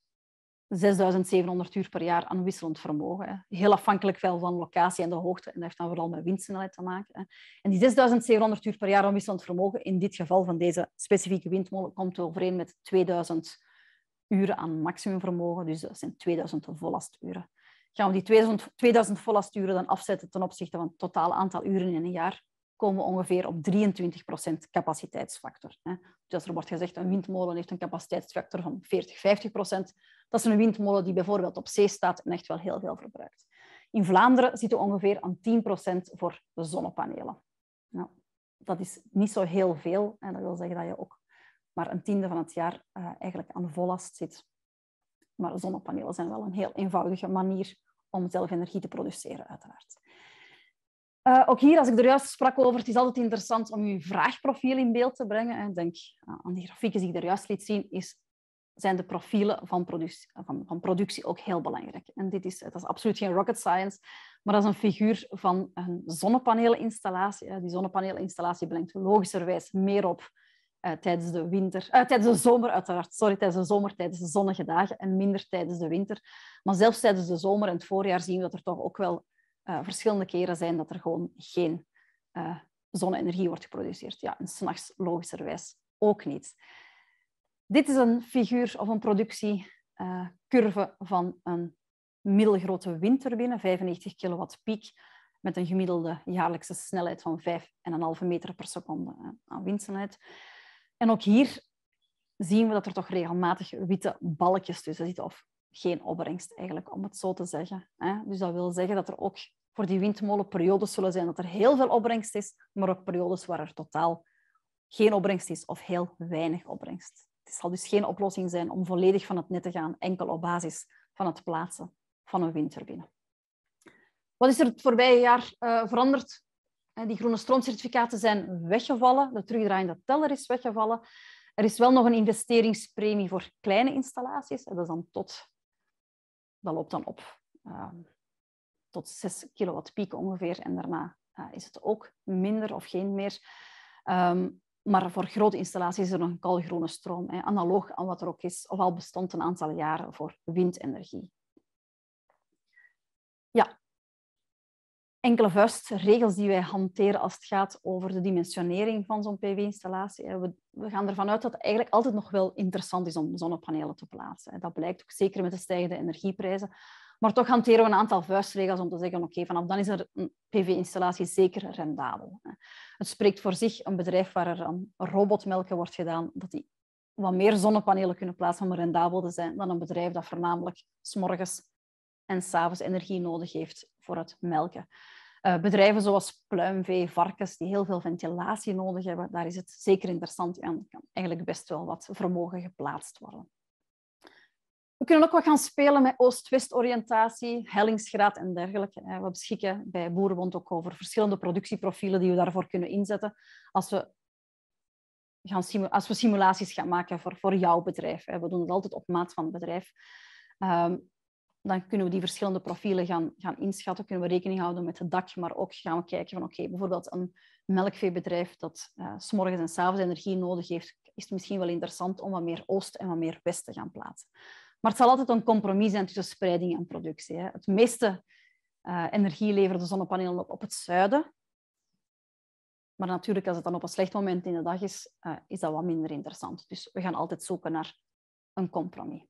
6.700 uur per jaar aan wisselend vermogen. Heel afhankelijk wel van locatie en de hoogte. En dat heeft dan vooral met windsnelheid te maken. En die 6.700 uur per jaar aan wisselend vermogen, in dit geval van deze specifieke windmolen, komt overeen met 2000 uren aan maximumvermogen. Dus dat zijn 2000 vollasturen. Gaan we die 2000 vollasturen dan afzetten ten opzichte van het totaal aantal uren in een jaar, komen we ongeveer op 23% capaciteitsfactor. Dus er wordt gezegd een windmolen heeft een capaciteitsfactor van 40-50%. Dat is een windmolen die bijvoorbeeld op zee staat en echt wel heel veel verbruikt. In Vlaanderen zitten we ongeveer aan 10% voor de zonnepanelen. Nou, dat is niet zo heel veel. En dat wil zeggen dat je ook maar een tiende van het jaar eigenlijk aan vollast zit. Maar zonnepanelen zijn wel een heel eenvoudige manier om zelf energie te produceren, uiteraard. Ook hier, als ik er juist sprak over, het is altijd interessant om je vraagprofiel in beeld te brengen. Ik denk aan die grafieken die ik er juist liet zien, zijn de profielen van productie ook heel belangrijk. En dat is absoluut geen rocket science, maar dat is een figuur van een zonnepaneelinstallatie. Die zonnepaneelinstallatie brengt logischerwijs meer op tijdens de zomer, uiteraard. Tijdens de zomer, tijdens de zonnige dagen en minder tijdens de winter. Maar zelfs tijdens de zomer en het voorjaar zien we dat er toch ook wel verschillende keren zijn dat er gewoon geen zonne-energie wordt geproduceerd. Ja, en 's nachts logischerwijs ook niet. Dit is een figuur of een productiecurve van een middelgrote windturbine, 95 kilowatt piek, met een gemiddelde jaarlijkse snelheid van 5,5 meter per seconde aan windsnelheid. En ook hier zien we dat er toch regelmatig witte balkjes tussen zitten, of geen opbrengst eigenlijk, om het zo te zeggen. Dus dat wil zeggen dat er ook voor die windmolen periodes zullen zijn dat er heel veel opbrengst is, maar ook periodes waar er totaal geen opbrengst is of heel weinig opbrengst. Het zal dus geen oplossing zijn om volledig van het net te gaan, enkel op basis van het plaatsen van een windturbine. Wat is er het voorbije jaar veranderd? Die groene stroomcertificaten zijn weggevallen. De terugdraaiende teller is weggevallen. Er is wel nog een investeringspremie voor kleine installaties. Dat loopt dan op tot 6 kilowatt piek ongeveer. En daarna is het ook minder of geen meer. Maar voor grote installaties is er nog een kalgroene stroom, analoog aan wat er ook is, of al bestond een aantal jaren voor windenergie. Ja, enkele vuistregels die wij hanteren als het gaat over de dimensionering van zo'n PV-installatie. We gaan ervan uit dat het eigenlijk altijd nog wel interessant is om zonnepanelen te plaatsen. Dat blijkt ook zeker met de stijgende energieprijzen. Maar toch hanteren we een aantal vuistregels om te zeggen, oké, vanaf dan is een PV-installatie zeker rendabel. Het spreekt voor zich, een bedrijf waar er aan robotmelken wordt gedaan, dat die wat meer zonnepanelen kunnen plaatsen om rendabel te zijn dan een bedrijf dat voornamelijk 's morgens en 's avonds energie nodig heeft voor het melken. Bedrijven zoals pluimvee, varkens, die heel veel ventilatie nodig hebben, daar is het zeker interessant en kan eigenlijk best wel wat vermogen geplaatst worden. We kunnen ook wat gaan spelen met oost-west oriëntatie, hellingsgraad en dergelijke. We beschikken bij Boerenbond ook over verschillende productieprofielen die we daarvoor kunnen inzetten als we simulaties gaan maken voor jouw bedrijf. We doen het altijd op maat van het bedrijf. Dan kunnen we die verschillende profielen gaan inschatten, kunnen we rekening houden met het dak, maar ook gaan we kijken van oké, bijvoorbeeld een melkveebedrijf dat 's morgens en 's avonds energie nodig heeft, is het misschien wel interessant om wat meer oost en wat meer west te gaan plaatsen. Maar het zal altijd een compromis zijn tussen spreiding en productie. Het meeste energie leveren de zonnepanelen op het zuiden. Maar natuurlijk, als het dan op een slecht moment in de dag is, is dat wat minder interessant. Dus we gaan altijd zoeken naar een compromis.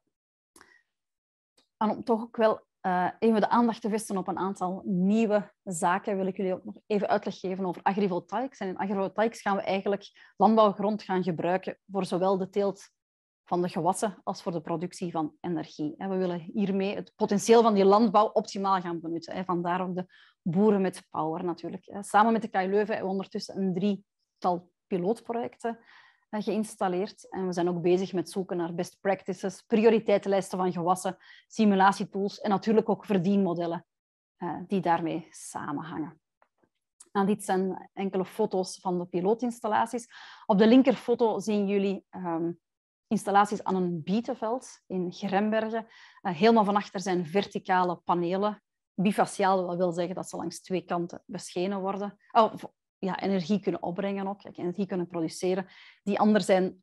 En om toch ook wel even de aandacht te vestigen op een aantal nieuwe zaken, wil ik jullie ook nog even uitleg geven over agrivoltaïcs. En in agrivoltaïcs gaan we eigenlijk landbouwgrond gaan gebruiken voor zowel de teelt van de gewassen als voor de productie van energie. We willen hiermee het potentieel van die landbouw optimaal gaan benutten. Vandaar ook de boeren met power natuurlijk. Samen met de KU Leuven hebben we ondertussen een 3-tal pilootprojecten geïnstalleerd. En we zijn ook bezig met zoeken naar best practices, prioriteitenlijsten van gewassen, simulatietools en natuurlijk ook verdienmodellen die daarmee samenhangen. En dit zijn enkele foto's van de pilootinstallaties. Op de linkerfoto zien jullie installaties aan een bietenveld in Grembergen. Helemaal van achter zijn verticale panelen. Bifaciaal, dat wil zeggen dat ze langs twee kanten beschenen worden. Energie kunnen opbrengen ook, energie kunnen produceren. Die anderen zijn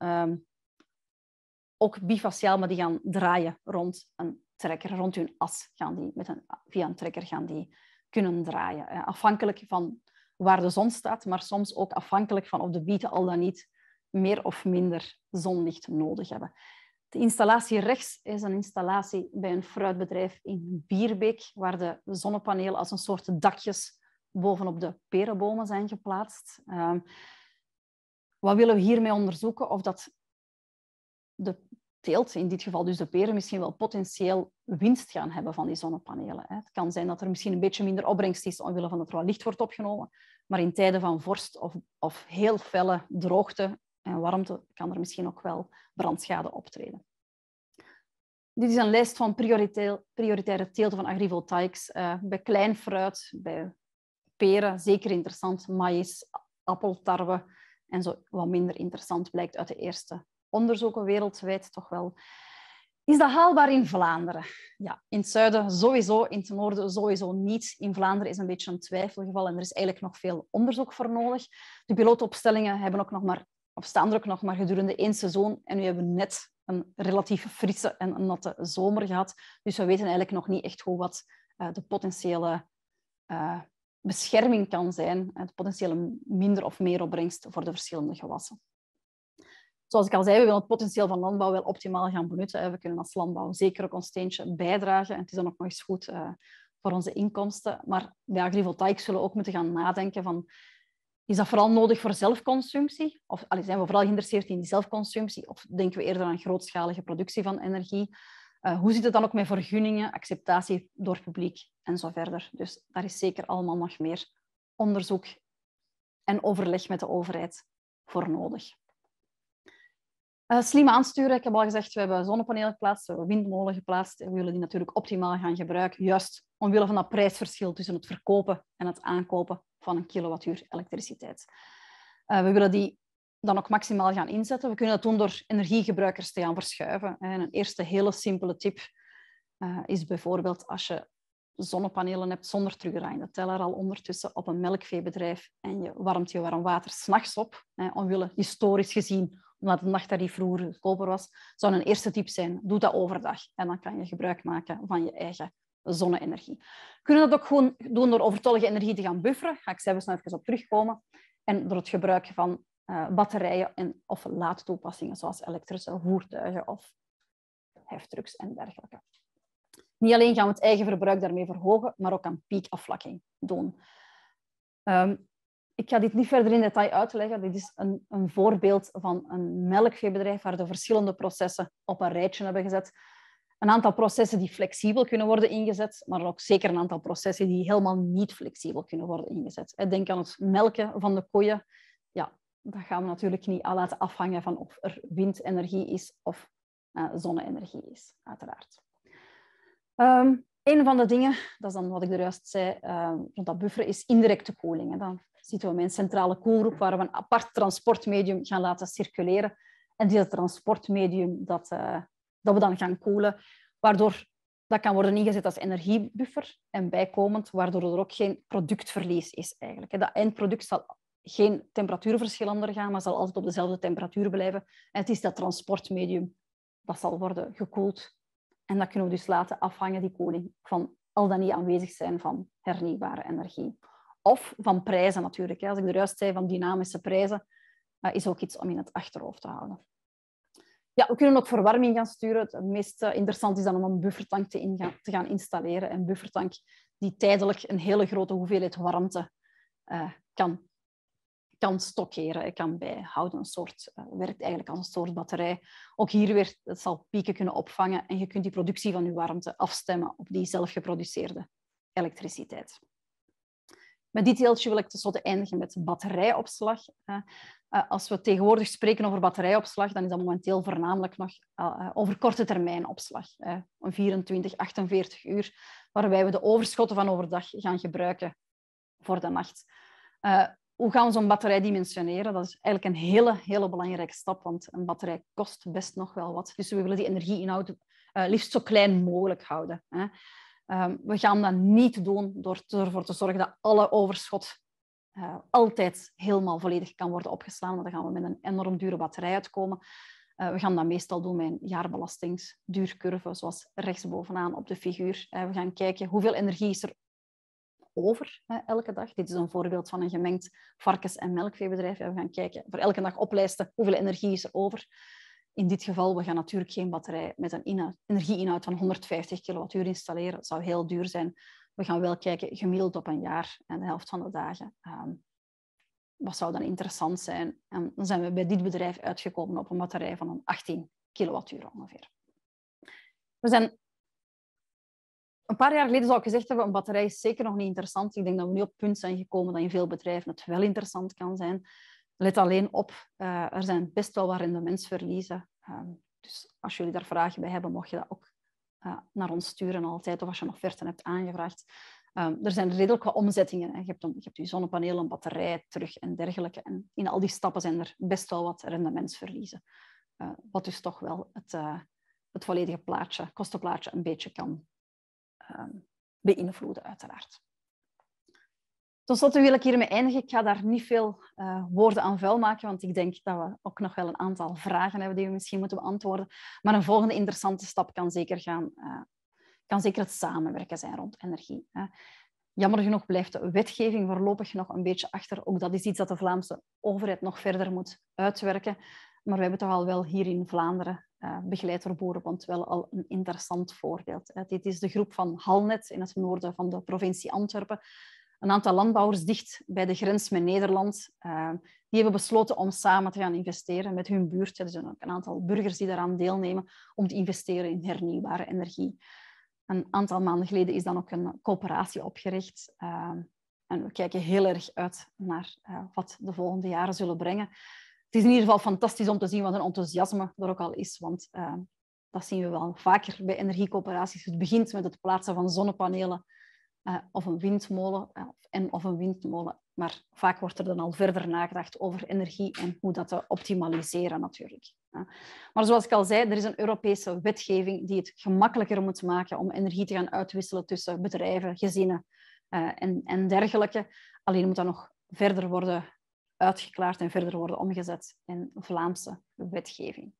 ook bifaciaal, maar die gaan draaien rond een trekker. Rond hun as gaan die via een trekker gaan die kunnen draaien. Afhankelijk van waar de zon staat, maar soms ook afhankelijk van of de bieten al dan niet meer of minder zonlicht nodig hebben. De installatie rechts is een installatie bij een fruitbedrijf in Bierbeek, waar de zonnepanelen als een soort dakjes bovenop de perenbomen zijn geplaatst. Wat willen we hiermee onderzoeken? Of dat de teelt, in dit geval dus de peren, misschien wel potentieel winst gaan hebben van die zonnepanelen. Het kan zijn dat er misschien een beetje minder opbrengst is omwille van dat er wat licht wordt opgenomen, maar in tijden van vorst of heel felle droogte en warmte kan er misschien ook wel brandschade optreden. Dit is een lijst van prioritaire teelten van agrivoltaïcs. Bij klein fruit, bij peren, zeker interessant, maïs, appel, tarwe en zo wat minder interessant blijkt uit de eerste onderzoeken wereldwijd toch wel. Is dat haalbaar in Vlaanderen? Ja, in het zuiden sowieso, in het noorden sowieso niet. In Vlaanderen is een beetje een twijfelgeval en er is eigenlijk nog veel onderzoek voor nodig. De pilootopstellingen staan er ook nog maar gedurende 1 seizoen en nu hebben we net een relatief frisse en natte zomer gehad. Dus we weten eigenlijk nog niet echt goed wat de potentiële bescherming kan zijn, de potentiële minder of meer opbrengst voor de verschillende gewassen. Zoals ik al zei, we willen het potentieel van landbouw wel optimaal gaan benutten. We kunnen als landbouw zeker ook ons steentje bijdragen. En het is dan ook nog eens goed voor onze inkomsten. Maar bij agrivoltaïcs zullen we ook moeten gaan nadenken van, is dat vooral nodig voor zelfconsumptie? Of zijn we vooral geïnteresseerd in die zelfconsumptie? Of denken we eerder aan grootschalige productie van energie? Hoe zit het dan ook met vergunningen, acceptatie door het publiek en zo verder? Dus daar is zeker allemaal nog meer onderzoek en overleg met de overheid voor nodig. Slim aansturen, ik heb al gezegd, we hebben zonnepanelen geplaatst, we hebben windmolen geplaatst. We willen die natuurlijk optimaal gaan gebruiken, juist omwille van dat prijsverschil tussen het verkopen en het aankopen van een kilowattuur elektriciteit. We willen die dan ook maximaal gaan inzetten. We kunnen dat doen door energiegebruikers te gaan verschuiven. En een eerste hele simpele tip is bijvoorbeeld als je zonnepanelen hebt zonder terugdraaiende teller al ondertussen op een melkveebedrijf en je warmt je warm water 's nachts op, omwille historisch gezien, omdat het nachttarief vroeger goedkoper was, zou een eerste tip zijn, doe dat overdag. En dan kan je gebruik maken van je eigen zonne-energie. We kunnen dat ook gewoon doen door overtollige energie te gaan bufferen. Ga ik zelfs nog even op terugkomen. En door het gebruik van batterijen of laadtoepassingen, zoals elektrische voertuigen of heftrucks en dergelijke. Niet alleen gaan we het eigen verbruik daarmee verhogen, maar ook aan piekafvlakking doen. Ik ga dit niet verder in detail uitleggen. Dit is een voorbeeld van een melkveebedrijf waar de verschillende processen op een rijtje hebben gezet. een aantal processen die flexibel kunnen worden ingezet, maar ook zeker een aantal processen die helemaal niet flexibel kunnen worden ingezet. Denk aan het melken van de koeien. Ja, dat gaan we natuurlijk niet laten afhangen van of er windenergie is of zonne-energie is, uiteraard. Een van de dingen, dat is dan wat ik er juist zei, rond dat bufferen, is indirecte koeling. Dan zitten we met een centrale koelgroep waar we een apart transportmedium gaan laten circuleren. En dit transportmedium dat we dan gaan koelen, waardoor dat kan worden ingezet als energiebuffer en bijkomend, waardoor er ook geen productverlies is eigenlijk. Dat eindproduct zal geen temperatuurverschil ondergaan, maar zal altijd op dezelfde temperatuur blijven. En het is dat transportmedium dat zal worden gekoeld. En dat kunnen we dus laten afhangen, die koeling, van al dan niet aanwezig zijn van hernieuwbare energie. Of van prijzen natuurlijk. Als ik er juist zei van dynamische prijzen, is ook iets om in het achterhoofd te houden. Ja, we kunnen ook verwarming gaan sturen. Het meest interessant is dan om een buffertank te gaan installeren. Een buffertank die tijdelijk een hele grote hoeveelheid warmte kan stockeren, kan bijhouden. Werkt eigenlijk als een soort batterij. Ook hier weer, het zal pieken kunnen opvangen en je kunt die productie van je warmte afstemmen op die zelf geproduceerde elektriciteit. Met dit deeltje wil ik tenslotte eindigen met batterijopslag. Als we tegenwoordig spreken over batterijopslag, dan is dat momenteel voornamelijk nog over korte termijn opslag. 24, 48 uur, waarbij we de overschotten van overdag gaan gebruiken voor de nacht. Hoe gaan we zo'n batterij dimensioneren? Dat is eigenlijk een hele belangrijke stap, want een batterij kost best nog wel wat. Dus we willen die energieinhoud liefst zo klein mogelijk houden. We gaan dat niet doen door ervoor te zorgen dat alle overschot altijd helemaal volledig kan worden opgeslagen. Dan gaan we met een enorm dure batterij uitkomen. We gaan dat meestal doen met een jaarbelastingsduurcurve, zoals rechtsbovenaan op de figuur. We gaan kijken hoeveel energie is er over elke dag. Dit is een voorbeeld van een gemengd varkens- en melkveebedrijf. We gaan kijken, voor elke dag oplijsten hoeveel energie is er over. In dit geval, we gaan natuurlijk geen batterij met een energieinhoud van 150 kilowattuur installeren. Dat zou heel duur zijn. We gaan wel kijken, gemiddeld op een jaar en de helft van de dagen. Wat zou dan interessant zijn? En dan zijn we bij dit bedrijf uitgekomen op een batterij van een 18 kilowattuur ongeveer. We zijn een paar jaar geleden zou ik gezegd hebben, een batterij is zeker nog niet interessant. Ik denk dat we nu op het punt zijn gekomen dat in veel bedrijven het wel interessant kan zijn. Let alleen op, er zijn best wel wat rendementsverliezen. Dus als jullie daar vragen bij hebben, mocht je dat ook naar ons sturen altijd, of als je nog verten hebt aangevraagd. Er zijn redelijk wat omzettingen. Je hebt je zonnepanelen, een batterij terug en dergelijke. En in al die stappen zijn er best wel wat rendementsverliezen. Wat dus toch wel het volledige plaatje, kostenplaatje een beetje kan beïnvloeden, uiteraard. Tot slot wil ik hiermee eindigen. Ik ga daar niet veel woorden aan vuil maken, want ik denk dat we ook nog wel een aantal vragen hebben die we misschien moeten beantwoorden. Maar een volgende interessante stap kan zeker het samenwerken zijn rond energie. Jammer genoeg blijft de wetgeving voorlopig nog een beetje achter. Ook dat is iets dat de Vlaamse overheid nog verder moet uitwerken. Maar we hebben toch al wel hier in Vlaanderen, begeleid door Boerenbond, wel al een interessant voorbeeld. Dit is de groep van Halnet in het noorden van de provincie Antwerpen. Een aantal landbouwers dicht bij de grens met Nederland. Die hebben besloten om samen te gaan investeren met hun buurt. Er zijn ook een aantal burgers die daaraan deelnemen om te investeren in hernieuwbare energie. Een aantal maanden geleden is dan ook een coöperatie opgericht. En we kijken heel erg uit naar wat de volgende jaren zullen brengen. Het is in ieder geval fantastisch om te zien wat een enthousiasme er ook al is, want dat zien we wel vaker bij energiecoöperaties. Het begint met het plaatsen van zonnepanelen of een windmolen, of een windmolen. Maar vaak wordt er dan al verder nagedacht over energie en hoe dat te optimaliseren natuurlijk. Maar zoals ik al zei, er is een Europese wetgeving die het gemakkelijker moet maken om energie te gaan uitwisselen tussen bedrijven, gezinnen en dergelijke. Alleen moet dat nog verder worden uitgeklaard en verder worden omgezet in Vlaamse wetgeving.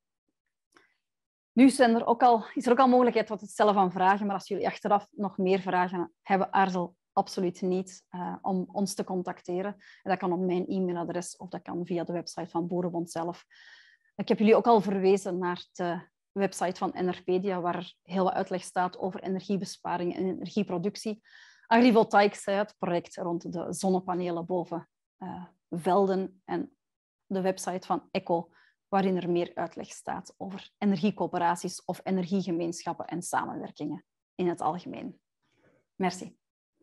Nu is er ook al mogelijkheid tot het stellen van vragen, maar als jullie achteraf nog meer vragen hebben, aarzel absoluut niet om ons te contacteren. En dat kan op mijn e-mailadres of dat kan via de website van Boerenbond zelf. Ik heb jullie ook al verwezen naar de website van Enerpedia, waar heel wat uitleg staat over energiebesparing en energieproductie. Agrivoltaics, het project rond de zonnepanelen boven velden, en de website van ECO waarin er meer uitleg staat over energiecoöperaties of energiegemeenschappen en samenwerkingen in het algemeen. Merci.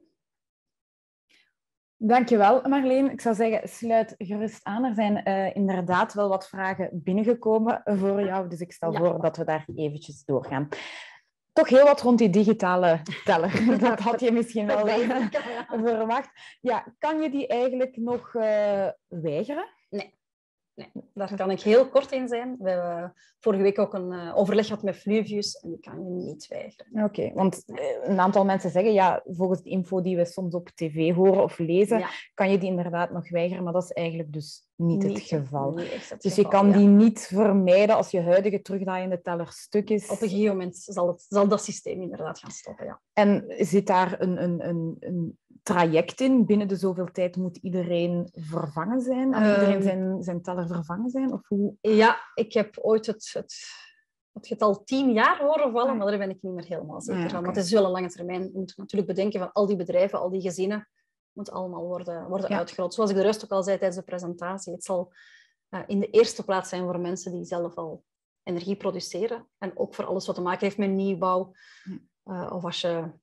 Dankjewel, Marleen. Ik zou zeggen, sluit gerust aan. Er zijn inderdaad wel wat vragen binnengekomen voor jou, dus ik stel voor dat we daar eventjes doorgaan. Toch heel wat rond die digitale teller. Dat had je misschien wel verwacht. Ja, kan je die eigenlijk nog weigeren? Nee. Daar kan ik heel kort in zijn. We hebben vorige week ook een overleg gehad met Fluvius en die kan je niet weigeren. Oké, want een aantal mensen zeggen, ja, volgens de info die we soms op tv horen of lezen, kan je die inderdaad nog weigeren, maar dat is eigenlijk dus niet het geval. Dus je kan die niet vermijden als je huidige terugdraaiende teller stuk is. Op een gegeven moment zal dat systeem inderdaad gaan stoppen, ja. En zit daar een traject in? Binnen de zoveel tijd moet iedereen vervangen zijn? Iedereen zijn teller vervangen zijn? Of hoe? Ja, ik heb ooit het getal 10 jaar horen vallen, maar daar ben ik niet meer helemaal zeker van. Maar het is wel een lange termijn. Je moet natuurlijk bedenken van al die bedrijven, al die gezinnen, moet allemaal worden uitgerold. Zoals ik de rest ook al zei tijdens de presentatie, het zal in de eerste plaats zijn voor mensen die zelf al energie produceren. En ook voor alles wat te maken heeft met nieuwbouw. Of als je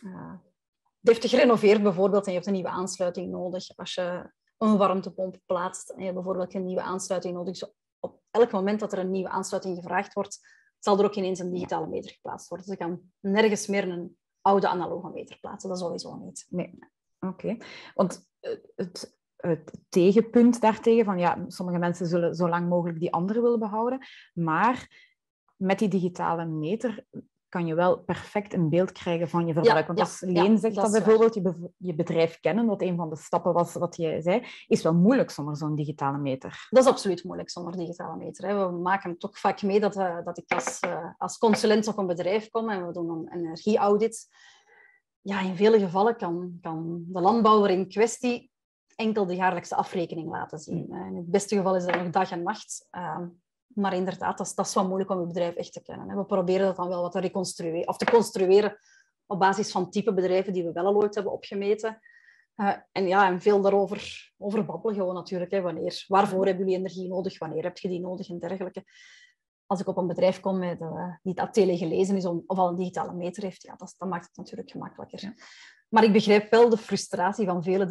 deftig renoveert bijvoorbeeld en je hebt een nieuwe aansluiting nodig. Als je een warmtepomp plaatst en je hebt bijvoorbeeld een nieuwe aansluiting nodig. Dus op elk moment dat er een nieuwe aansluiting gevraagd wordt, zal er ook ineens een digitale meter geplaatst worden. Dus je kan nergens meer een oude analoge meter plaatsen. Dat sowieso niet. Nee. Oké. Want het tegenpunt daartegen van ja, sommige mensen zullen zo lang mogelijk die andere willen behouden, maar met die digitale meter kan je wel perfect een beeld krijgen van je verbruik. Want als Leen zegt dat bijvoorbeeld je bedrijf kennen, wat een van de stappen was wat je zei, is wel moeilijk zonder zo'n digitale meter. Dat is absoluut moeilijk zonder digitale meter. We maken toch vaak mee dat ik als consulent op een bedrijf kom en we doen een energieaudit. Ja, in vele gevallen kan de landbouwer in kwestie enkel de jaarlijkse afrekening laten zien. In het beste geval is dat nog dag en nacht. Maar inderdaad, dat is wel moeilijk om je bedrijf echt te kennen. We proberen dat dan wel wat te reconstrueren. Of te construeren op basis van type bedrijven die we wel al ooit hebben opgemeten. En veel daarover babbelen gewoon natuurlijk. Waarvoor hebben jullie energie nodig? Wanneer heb je die nodig? En dergelijke. Als ik op een bedrijf kom die dat telegelezen is of al een digitale meter heeft, dat maakt het natuurlijk gemakkelijker. Ja. Maar ik begrijp wel de frustratie van velen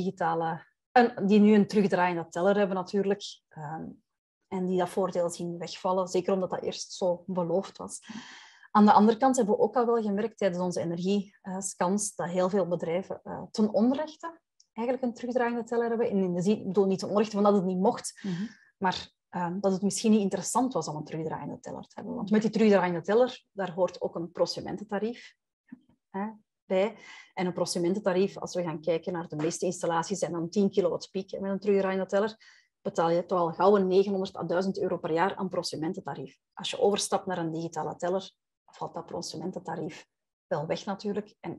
die nu een terugdraaiende teller hebben natuurlijk. En die dat voordeel zien wegvallen, zeker omdat dat eerst zo beloofd was. Aan de andere kant hebben we ook al wel gemerkt tijdens onze energiescans dat heel veel bedrijven ten onrechte eigenlijk een terugdraaiende teller hebben. Ik bedoel niet ten onrechte van dat het niet mocht, maar dat het misschien niet interessant was om een terugdraaiende teller te hebben. Want met die terugdraaiende teller, daar hoort ook een prosumententarief bij. En een prosumententarief, als we gaan kijken naar de meeste installaties, zijn dan 10 kilowatt piek met een terugdraaiende teller, betaal je toch al gauw 900 à 1000 euro per jaar aan prosumententarief. Als je overstapt naar een digitale teller, valt dat prosumententarief wel weg natuurlijk. En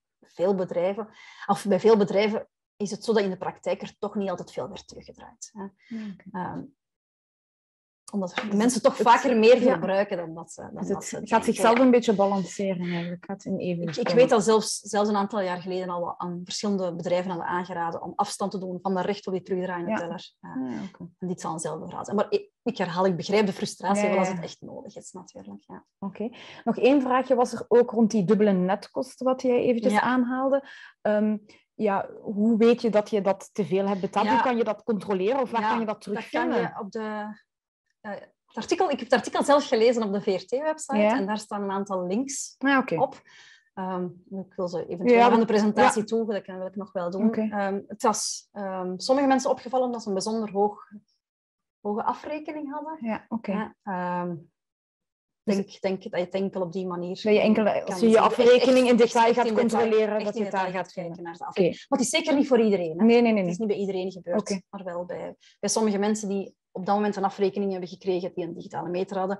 bij veel bedrijven is het zo dat in de praktijk er toch niet altijd veel werd teruggedraaid. Omdat mensen toch vaker meer verbruiken dan dat ze het gaat zichzelf een beetje balanceren eigenlijk. Ik weet dat zelfs een aantal jaar geleden al aan verschillende bedrijven hadden aangeraden om afstand te doen van dat recht op die terugdraaiende teller. En dit zal eenzelfde verhaal zijn. Maar ik begrijp de frustratie wel als het echt nodig is natuurlijk. Ja. Oké. Nog één vraagje was er ook rond die dubbele netkosten wat jij eventjes aanhaalde. Hoe weet je dat je dat te veel hebt betaald? Hoe kan je dat controleren of waar kan je dat terugvinden? Dat kan je op de... ik heb het artikel zelf gelezen op de VRT-website en daar staan een aantal links op. Ik wil ze eventueel aan de presentatie toevoegen, dat wil ik nog wel doen. Het was sommige mensen opgevallen omdat ze een bijzonder hoge afrekening hadden. Ik denk dat je het enkel op die manier... Dat je enkel, als je afrekening in detail gaat controleren, dat je het daar gaat vinden. Maar het is zeker niet voor iedereen. Hè? Nee. Het is niet bij iedereen gebeurd, maar wel bij sommige mensen die op dat moment een afrekening hebben gekregen die een digitale meter hadden.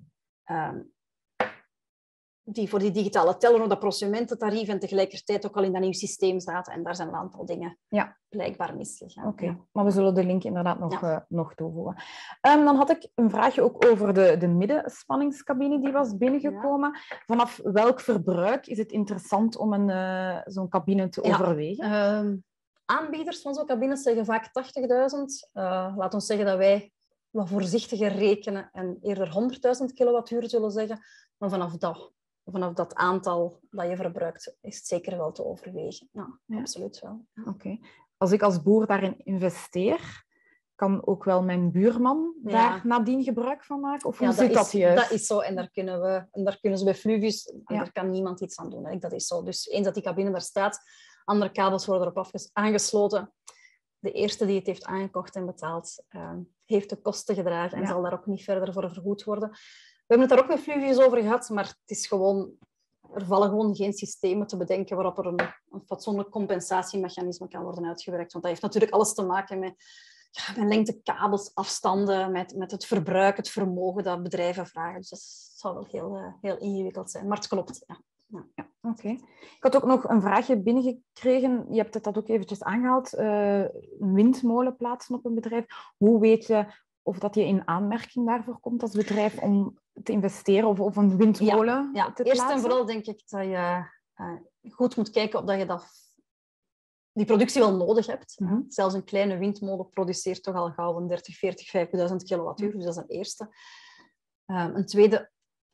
Die voor die digitale teller op dat prosumententarief en tegelijkertijd ook al in dat nieuw systeem zaten. En daar zijn een aantal dingen blijkbaar misgegaan. Maar we zullen de link inderdaad nog toevoegen. Dan had ik een vraagje ook over de middenspanningscabine die was binnengekomen. Vanaf welk verbruik is het interessant om zo'n cabine te overwegen? Aanbieders van zo'n cabines zeggen vaak 80.000. Laat ons zeggen dat wij wat voorzichtiger rekenen en eerder 100.000 kilowattuur zullen zeggen. Maar vanaf dat aantal dat je verbruikt, is het zeker wel te overwegen. Ja. Absoluut wel. Ja. Oké. Als ik als boer daarin investeer, kan ook wel mijn buurman daar nadien gebruik van maken? Of hoe zit dat juist? Dat is zo. En daar kunnen ze bij Fluvius, en daar kan niemand iets aan doen. Hè. Dat is zo. Dus eens dat die cabine daar staat, andere kabels worden erop aangesloten. De eerste die het heeft aangekocht en betaald, heeft de kosten gedragen en zal daar ook niet verder voor vergoed worden. We hebben het daar ook met Fluvius over gehad, maar het is gewoon... Er vallen gewoon geen systemen te bedenken waarop er een fatsoenlijk compensatiemechanisme kan worden uitgewerkt. Want dat heeft natuurlijk alles te maken met lengte kabels, afstanden, met het verbruik, het vermogen dat bedrijven vragen. Dus dat zou wel heel ingewikkeld zijn. Maar het klopt, ja. Oké. Ik had ook nog een vraagje binnengekregen. Je hebt dat ook eventjes aangehaald. Een windmolen plaatsen op een bedrijf. Hoe weet je of dat je in aanmerking daarvoor komt als bedrijf om te investeren of een windmolen te plaatsen? Eerst en vooral denk ik dat je goed moet kijken of dat je die productie wel nodig hebt. Mm-hmm. Zelfs een kleine windmolen produceert toch al gauw een 30, 40, 5.000 kilowattuur. Dus dat is een eerste. Een tweede...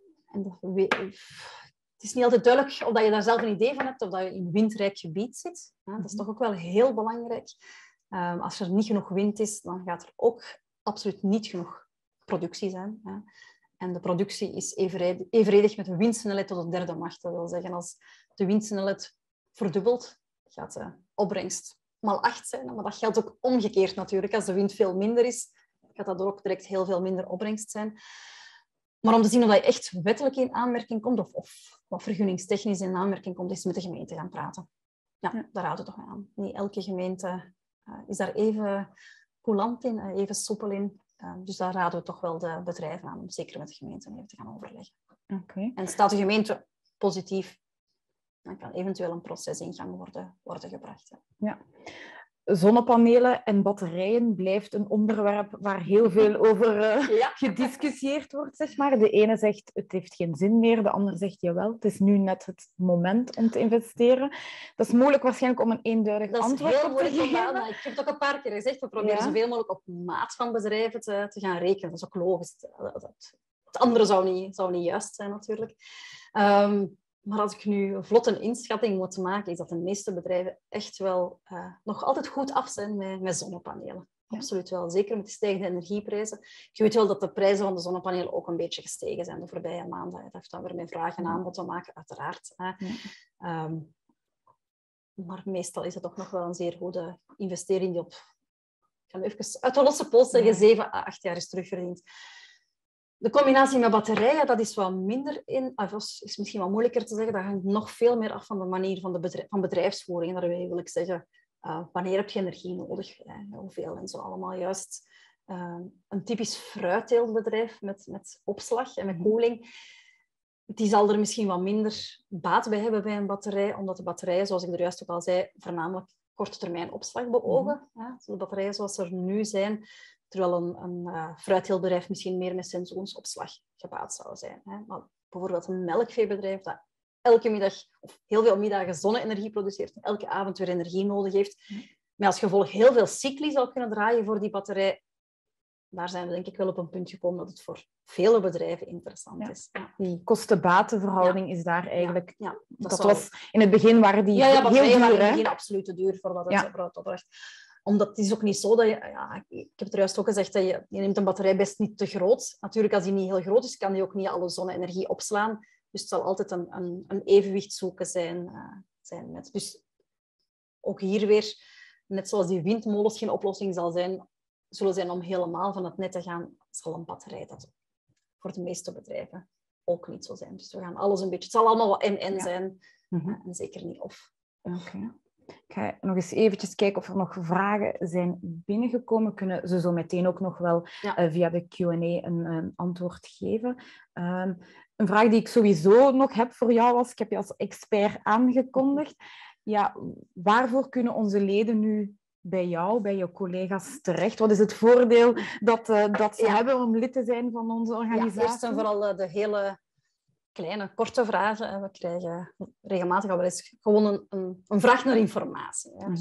Het is niet altijd duidelijk of dat je daar zelf een idee van hebt of dat je in een windrijk gebied zit. Dat is toch ook wel heel belangrijk. Als er niet genoeg wind is, dan gaat er ook absoluut niet genoeg productie zijn. En de productie is evenredig met de windsnelheid tot de derde macht. Dat wil zeggen, als de windsnelheid verdubbelt, gaat de opbrengst maal 8 zijn. Maar dat geldt ook omgekeerd natuurlijk. Als de wind veel minder is, gaat dat ook direct heel veel minder opbrengst zijn. Maar om te zien of je echt wettelijk in aanmerking komt, of wat vergunningstechnisch in aanmerking komt, is met de gemeente gaan praten. Ja, daar houden we toch mee aan. Niet elke gemeente is daar even coulant in, even soepel in. Dus daar raden we toch wel de bedrijven aan om zeker met de gemeente even te gaan overleggen. Okay. En staat de gemeente positief, dan kan eventueel een proces in gang worden gebracht. Ja. Zonnepanelen en batterijen blijft een onderwerp waar heel veel over gediscussieerd wordt, zeg maar. De ene zegt, het heeft geen zin meer. De ander zegt, jawel, het is nu net het moment om te investeren. Dat is moeilijk waarschijnlijk om een eenduidig antwoord op te geven. Dat is heel moeilijk. Ik heb het ook een paar keer gezegd. We proberen zoveel mogelijk op maat van bedrijven te gaan rekenen. Dat is ook logisch. Het andere zou niet juist zijn, natuurlijk. Maar als ik nu vlot een inschatting moet maken, is dat de meeste bedrijven echt wel nog altijd goed af zijn met zonnepanelen. Ja. Absoluut wel. Zeker met de stijgende energieprijzen. Je weet wel dat de prijzen van de zonnepanelen ook een beetje gestegen zijn de voorbije maanden. Dat heeft dan weer met vraag en aanbod te maken, uiteraard. Ja. Maar meestal is het toch nog wel een zeer goede investering die ik ga even uit de losse pols zeggen, 7 à 8 jaar is terugverdiend. De combinatie met batterijen, dat is wat minder is misschien wat moeilijker te zeggen. Dat hangt nog veel meer af van de manier van bedrijfsvoering. Daarmee wil ik zeggen, wanneer heb je energie nodig? Hoeveel en zo allemaal juist. Een typisch fruitteeltbedrijf met opslag en met koeling, die zal er misschien wat minder baat bij hebben bij een batterij, omdat de batterijen, zoals ik er juist ook al zei, voornamelijk korte termijn opslag beogen. De batterijen zoals er nu zijn, terwijl een fruitteelbedrijf misschien meer met seizoensopslag gebaat zou zijn. Maar bijvoorbeeld een melkveebedrijf dat elke middag of heel veel middagen zonne-energie produceert en elke avond weer energie nodig heeft, met als gevolg heel veel cycli zou kunnen draaien voor die batterij, daar zijn we denk ik wel op een punt gekomen dat het voor vele bedrijven interessant is. Ja. Die kosten-batenverhouding is daar eigenlijk... Ja, dat was in het begin waren die heel duur. Waren in het begin absoluut te duur voor wat het opbracht. Omdat het is ook niet zo dat je... ik heb het er juist ook gezegd, dat je neemt een batterij best niet te groot. Natuurlijk, als die niet heel groot is, kan die ook niet alle zonne-energie opslaan. Dus het zal altijd een evenwicht zoeken zijn met... Dus ook hier weer, net zoals die windmolens geen oplossing zullen zijn om helemaal van het net te gaan, zal een batterij dat voor de meeste bedrijven ook niet zo zijn. Dus we gaan alles een beetje... Het zal allemaal wat en zijn, en zeker niet of. Oké. Ik ga nog eens eventjes kijken of er nog vragen zijn binnengekomen. Kunnen ze zo meteen ook nog wel via de Q&A een antwoord geven. Een vraag die ik sowieso nog heb voor jou was, ik heb je als expert aangekondigd. Ja, waarvoor kunnen onze leden nu bij jou, bij je collega's terecht? Wat is het voordeel dat ze hebben om lid te zijn van onze organisatie? Ja, eerst en vooral de hele kleine, korte vragen. We krijgen regelmatig al wel eens gewoon een vraag naar informatie. Dus daar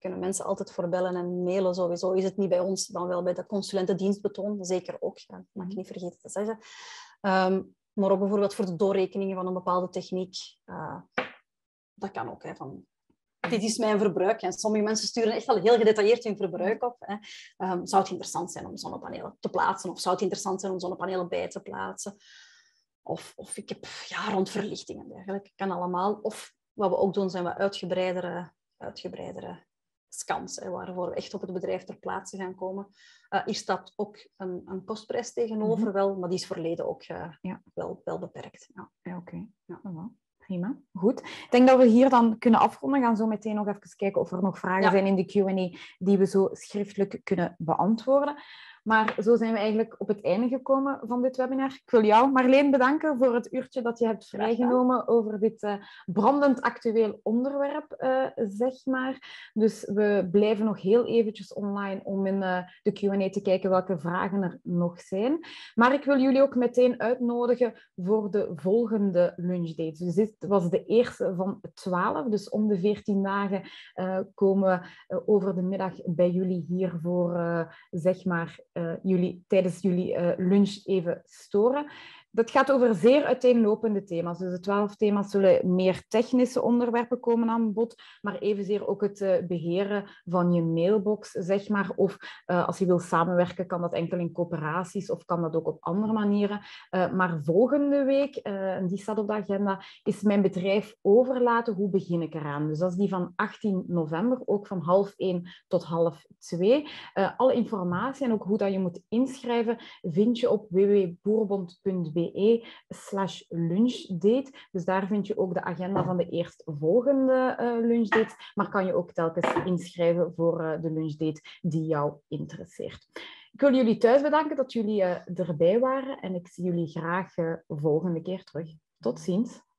kunnen mensen altijd voor bellen en mailen sowieso. Is het niet bij ons, dan wel bij de consulentendienstbetoon. Zeker ook, ja, dat mag ik niet vergeten te zeggen. Maar ook bijvoorbeeld voor de doorrekeningen van een bepaalde techniek. Dat kan ook. Hè, van, dit is mijn verbruik. En sommige mensen sturen echt al heel gedetailleerd hun verbruik op. Hè. Zou het interessant zijn om zonnepanelen te plaatsen? Of zou het interessant zijn om zonnepanelen bij te plaatsen? Of ik heb rond verlichting en dergelijke. Kan allemaal. Of wat we ook doen, zijn wat uitgebreidere scans, hè, waarvoor we echt op het bedrijf ter plaatse gaan komen. Hier staat ook een kostprijs tegenover, wel, maar die is verleden ook wel beperkt. Ja, oké. Ja. Prima, goed. Ik denk dat we hier dan kunnen afronden. We gaan zo meteen nog even kijken of er nog vragen zijn in de Q&A die we zo schriftelijk kunnen beantwoorden. Maar zo zijn we eigenlijk op het einde gekomen van dit webinar. Ik wil jou, Marleen, bedanken voor het uurtje dat je hebt vrijgenomen over dit brandend actueel onderwerp, zeg maar. Dus we blijven nog heel eventjes online om in de Q&A te kijken welke vragen er nog zijn. Maar ik wil jullie ook meteen uitnodigen voor de volgende lunchdates. Dus dit was de eerste van 12. Dus om de 14 dagen komen we over de middag bij jullie hier voor, zeg maar, tijdens jullie lunch even storen. Dat gaat over zeer uiteenlopende thema's. Dus de 12 thema's zullen meer technische onderwerpen komen aan bod, maar evenzeer ook het beheren van je mailbox, zeg maar. Of als je wil samenwerken, kan dat enkel in coöperaties of kan dat ook op andere manieren. Maar volgende week, en die staat op de agenda, is mijn bedrijf overlaten. Hoe begin ik eraan? Dus dat is die van 18 november, ook van 12:30 tot 12:30. Alle informatie en ook hoe dat je moet inschrijven vind je op www.boerbond.be/lunchdate. Dus daar vind je ook de agenda van de eerstvolgende lunchdates, maar kan je ook telkens inschrijven voor de lunchdate die jou interesseert. Ik wil jullie thuis bedanken dat jullie erbij waren en ik zie jullie graag volgende keer terug. Tot ziens.